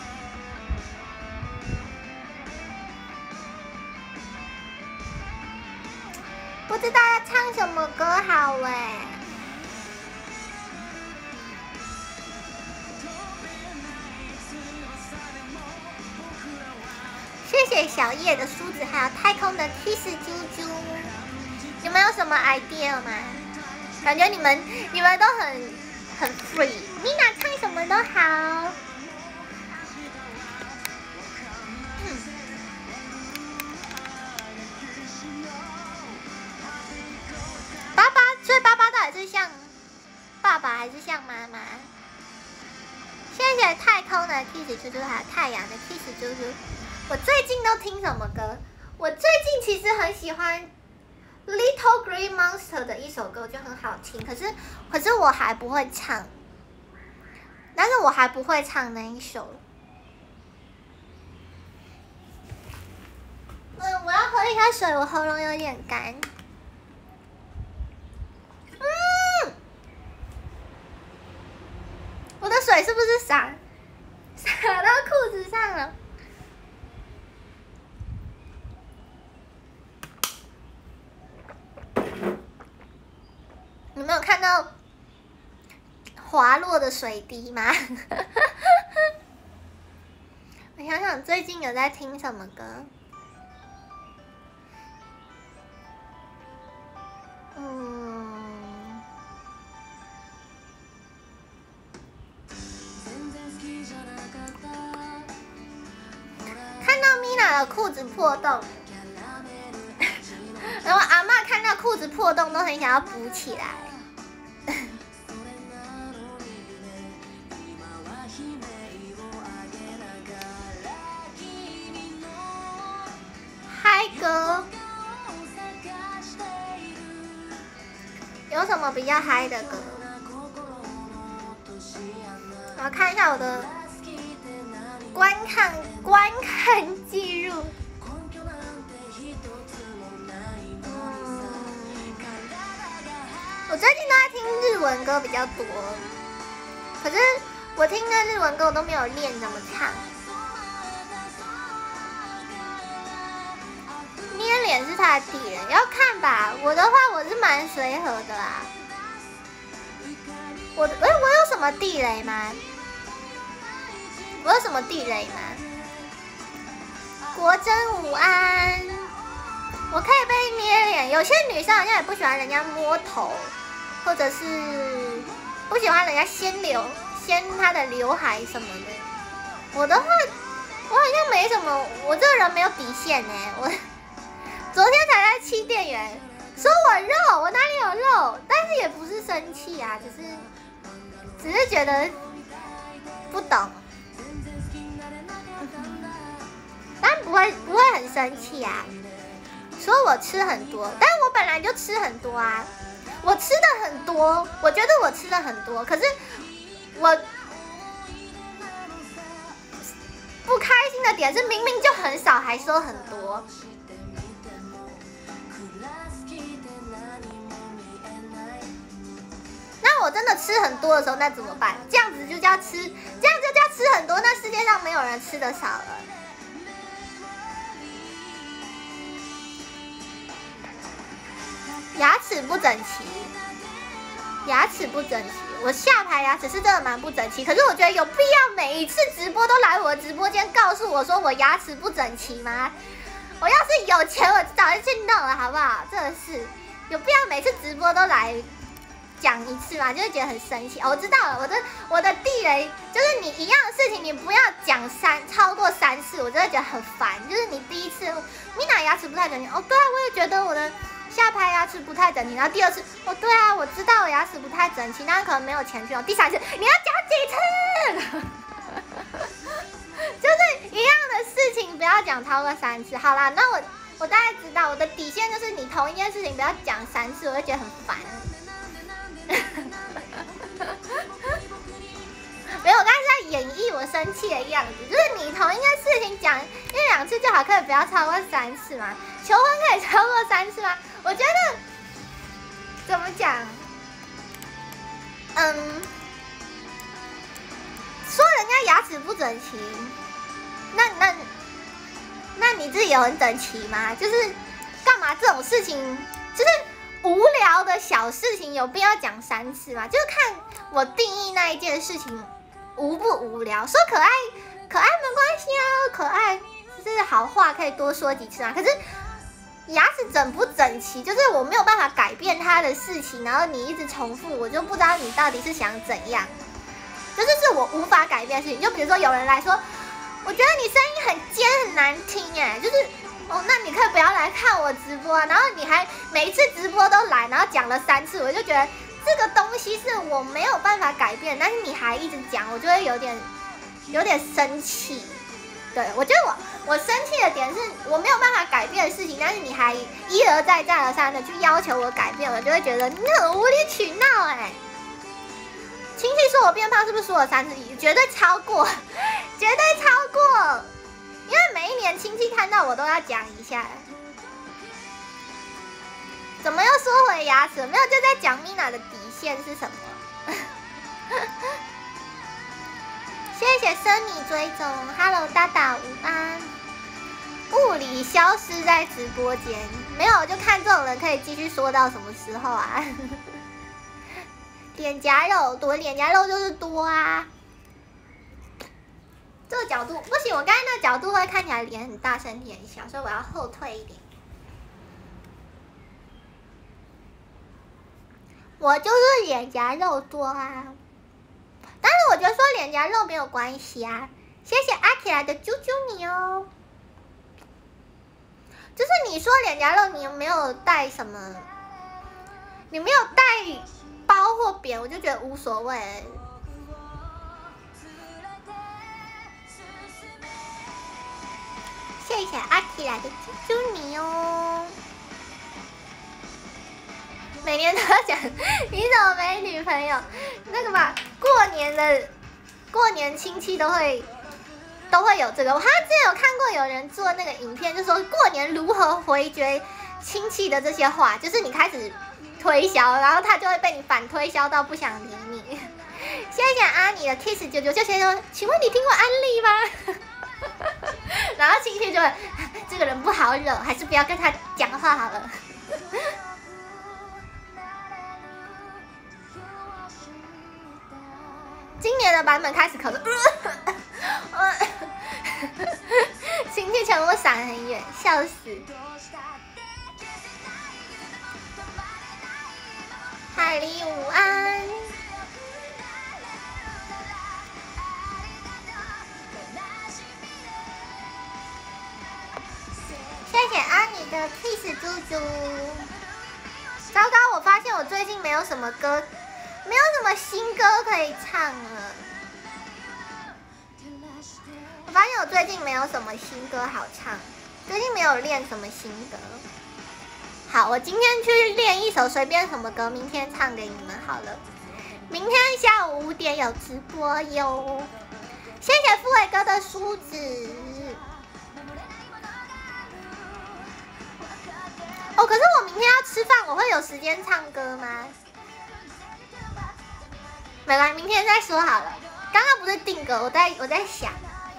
Speaker 1: 不知道要唱什么歌好谢谢小叶的梳子，还有太空的 kiss 啾啾。有没有什么 idea 吗？感觉你们都很 free。Mina 唱什么都好。所以爸爸到底是像爸爸还是像妈妈？谢谢太空的 kiss 啾啾，还有太阳的 kiss 啾啾。我最近都听什么歌？我最近其实很喜欢 Little Green Monster 的一首歌，就很好听。可是我还不会唱，但是我还不会唱那一首。我要喝一下水，我喉咙有点干。我的水是不是洒到裤子上了？你没有看到滑落的水滴吗？我想想，最近有在听什么歌？看到 Mina 的裤子破洞，然后阿嬷看到裤子破洞都很想要补起来。 歌。有什么比较嗨的歌？我要看一下我的观看记录。我最近都在听日文歌比较多，可是我听的日文歌我都没有练怎么唱。捏脸是他的地雷，要看吧。我的话我是蛮随和的啦。我有什么地雷吗？我有什么地雷吗？国珍午安，我可以被捏脸。有些女生好像也不喜欢人家摸头，或者是不喜欢人家掀她的刘海什么的。我的话，我好像没什么，我这个人没有底线呢。我昨天才在七店员说我肉，我哪里有肉？但是也不是生气啊，只是觉得不懂，但不会很生气啊。说我吃很多，但我本来就吃很多啊，我吃的很多，我觉得我吃的很多，可是我不开心的点是明明就很少，还说很多。那我真的吃很多的时候，那怎么办？这样子就叫吃很多，那世界上没有人吃得少了。牙齿不整齐，我下排牙齿是真的蛮不整齐，可是我觉得有必要每一次直播都来我的直播间告诉我说我牙齿不整齐吗？我要是有钱，我早就去弄了，好不好？真的是有必要每次直播都来讲一次嘛，就会觉得很生气。哦，我知道了，我的地雷就是你一样的事情，你不要讲超过3次，我真的觉得很烦。就是你第一次，Mina 牙齿不太整齐，哦，对啊，我也觉得我的下排牙齿不太整齐。然后第2次，哦，对啊，我知道我牙齿不太整齐，但可能没有钱去用。第3次，你要讲几次？就是一样的事情，不要讲超过3次。好啦，那我大概知道我的底线就是你同一件事情不要讲3次，我会觉得很烦。没有，我刚才是在演绎我生气的样子，就是你同一件事情讲1-2次就好，可以不要超过3次吗？求婚可以超过3次吗？我觉得怎么讲，说人家牙齿不整齐，那你自己有很整齐吗？就是干嘛这种事情，就是无聊的小事情有必要讲3次吗？就是看我定义那一件事情无不无聊。说可爱没关系啊，可爱就是好话可以多说几次啊。可是牙齿整不整齐，就是我没有办法改变它的事情，然后你一直重复，我就不知道你到底是想怎样。就是我无法改变的事情。就比如说有人来说，我觉得你声音很尖很难听哎，就是哦，那你可以不要来看我直播啊。然后你还每一次直播都来，然后讲了3次，我就觉得这个东西是我没有办法改变，但是你还一直讲，我就会有点生气。对，我觉得我生气的点是我没有办法改变的事情，但是你还一而再再而三的去要求我改变，我就会觉得你很无理取闹哎。亲戚说我变胖是不是说了3次？绝对超过，绝对超过，因为每一年亲戚看到我都要讲一下。怎么又说回牙齿？没有，就在讲 Mina 的底线是什么。谢谢生米追踪 ，Hello 大大午安。物理消失在直播间，没有就看这种人可以继续说到什么时候啊？脸颊肉多，脸颊肉就是多啊。这个角度不行，我刚才那个角度会看起来脸很大，身体很小，所以我要后退一点。我就是脸颊肉多啊，但是我觉得说脸颊肉没有关系啊。谢谢阿奇来的啾啾你哦。就是你说脸颊肉，你有没有带什么？你没有带包或扁，我就觉得无所谓。谢谢阿奇来的啾啾你哦。每年都要讲你怎么没女朋友？那个吧，过年亲戚都会有这个。我之前有看过有人做那个影片，就说过年如何回绝亲戚的这些话，就是你开始推销，然后他就会被你反推销到不想理你。谢谢阿尼的 kiss 99，就先说，请问你听过安利吗？然后亲戚就会，这个人不好惹，还是不要跟他讲话好了。今年的版本开始考试，亲戚全部闪很远，笑死！海狸午安，谢谢安妮的 kiss 猪猪。糟糕，我发现我最近没有什么歌。没有什么新歌可以唱了，我发现我最近没有什么新歌好唱，最近没有练什么新歌。好，我今天去练一首随便什么歌，明天唱给你们好了。明天下午5点有直播哟。谢谢富伟哥的梳子。哦，可是我明天要吃饭，我会有时间唱歌吗？没关系，明天再说好了。刚刚不是定歌，我在想，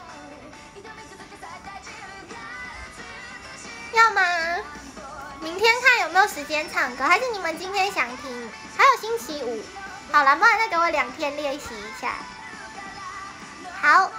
Speaker 1: 要吗？明天看有没有时间唱歌，还是你们今天想听？还有星期五，好了，不然再给我2天练习一下。好，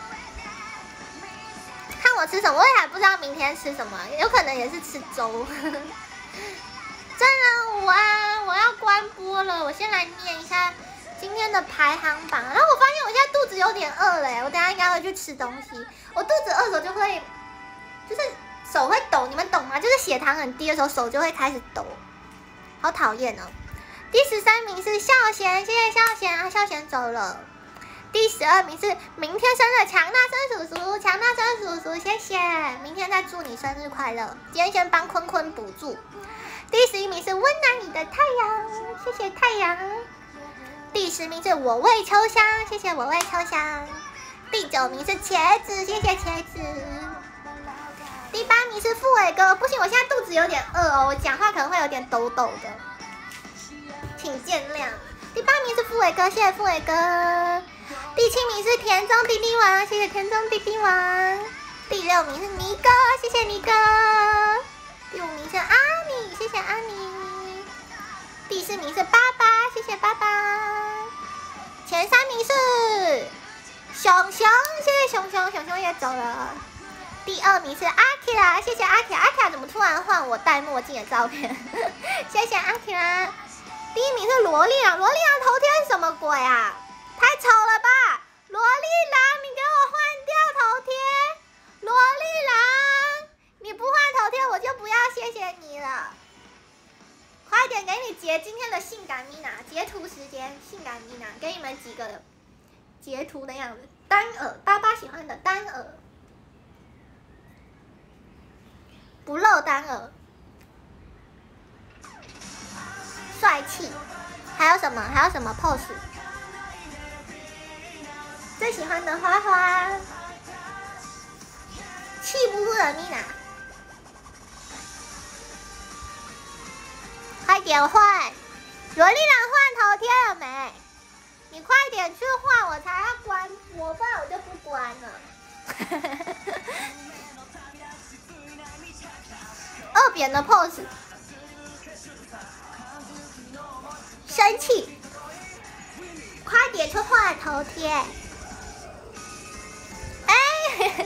Speaker 1: 看我吃什么，我也还不知道明天吃什么，有可能也是吃粥。真人午安，我要关播了，我先来念一下今天的排行榜。然后我发现我现在肚子有点饿了耶，我等一下应该会去吃东西。我肚子饿的时候就会，就是手会抖，你们懂吗？就是血糖很低的时候手就会开始抖，好讨厌哦。第13名是孝贤，谢谢孝贤啊，孝贤走了。第12名是明天生日强大生叔叔，强大生叔叔谢谢，明天再祝你生日快乐。今天先帮坤坤补助。第11名是温暖你的太阳，谢谢太阳。第10名是我为秋香，谢谢我为秋香。第9名是茄子，谢谢茄子。第8名是富伟哥，不行，我现在肚子有点饿哦，我讲话可能会有点抖抖的，请见谅。第8名是富伟哥，谢谢富伟哥。第7名是田中弟弟王，谢谢田中弟弟王。第6名是尼哥，谢谢尼哥。第5名是阿米，谢谢阿米。第4名是爸爸，谢谢爸爸。前3名是熊熊，谢谢熊熊，熊熊也走了。第2名是阿 K 拉，谢谢阿 K， 阿 K 怎么突然换我戴墨镜的照片？谢谢阿 K 拉。第1名是萝莉郎，萝莉郎头贴是什么鬼啊？太丑了吧！萝莉郎，你给我换掉头贴！萝莉郎，你不换头贴我就不要谢谢你了。快点给你截今天的性感米娜截图时间，性感米娜给你们几个截图的样子，单耳，爸爸喜欢的单耳，不露单耳，帅气。还有什么？还有什么 pose？ 最喜欢的花花，气不不的米娜，快点换！萝莉郎换头贴了没？你快点去换，我才要关播，不然我就不关了。二扁的 pose， 生气，快点去换头贴！哎，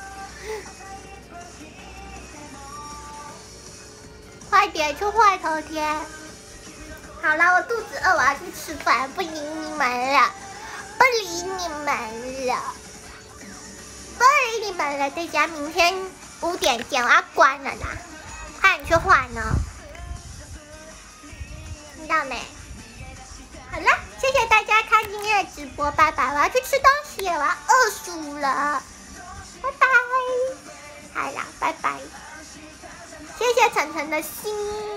Speaker 1: 快点去换头贴！好了，我肚子饿，我要去吃饭，不理你们了，不理你们了，不理你们了，大家明天5点见，我要关了啦，快点去换呢，听到没？好了，谢谢大家看今天的直播，拜拜！我要去吃东西了，我要饿死了，拜拜。 好啦，拜拜。谢谢晨晨的心。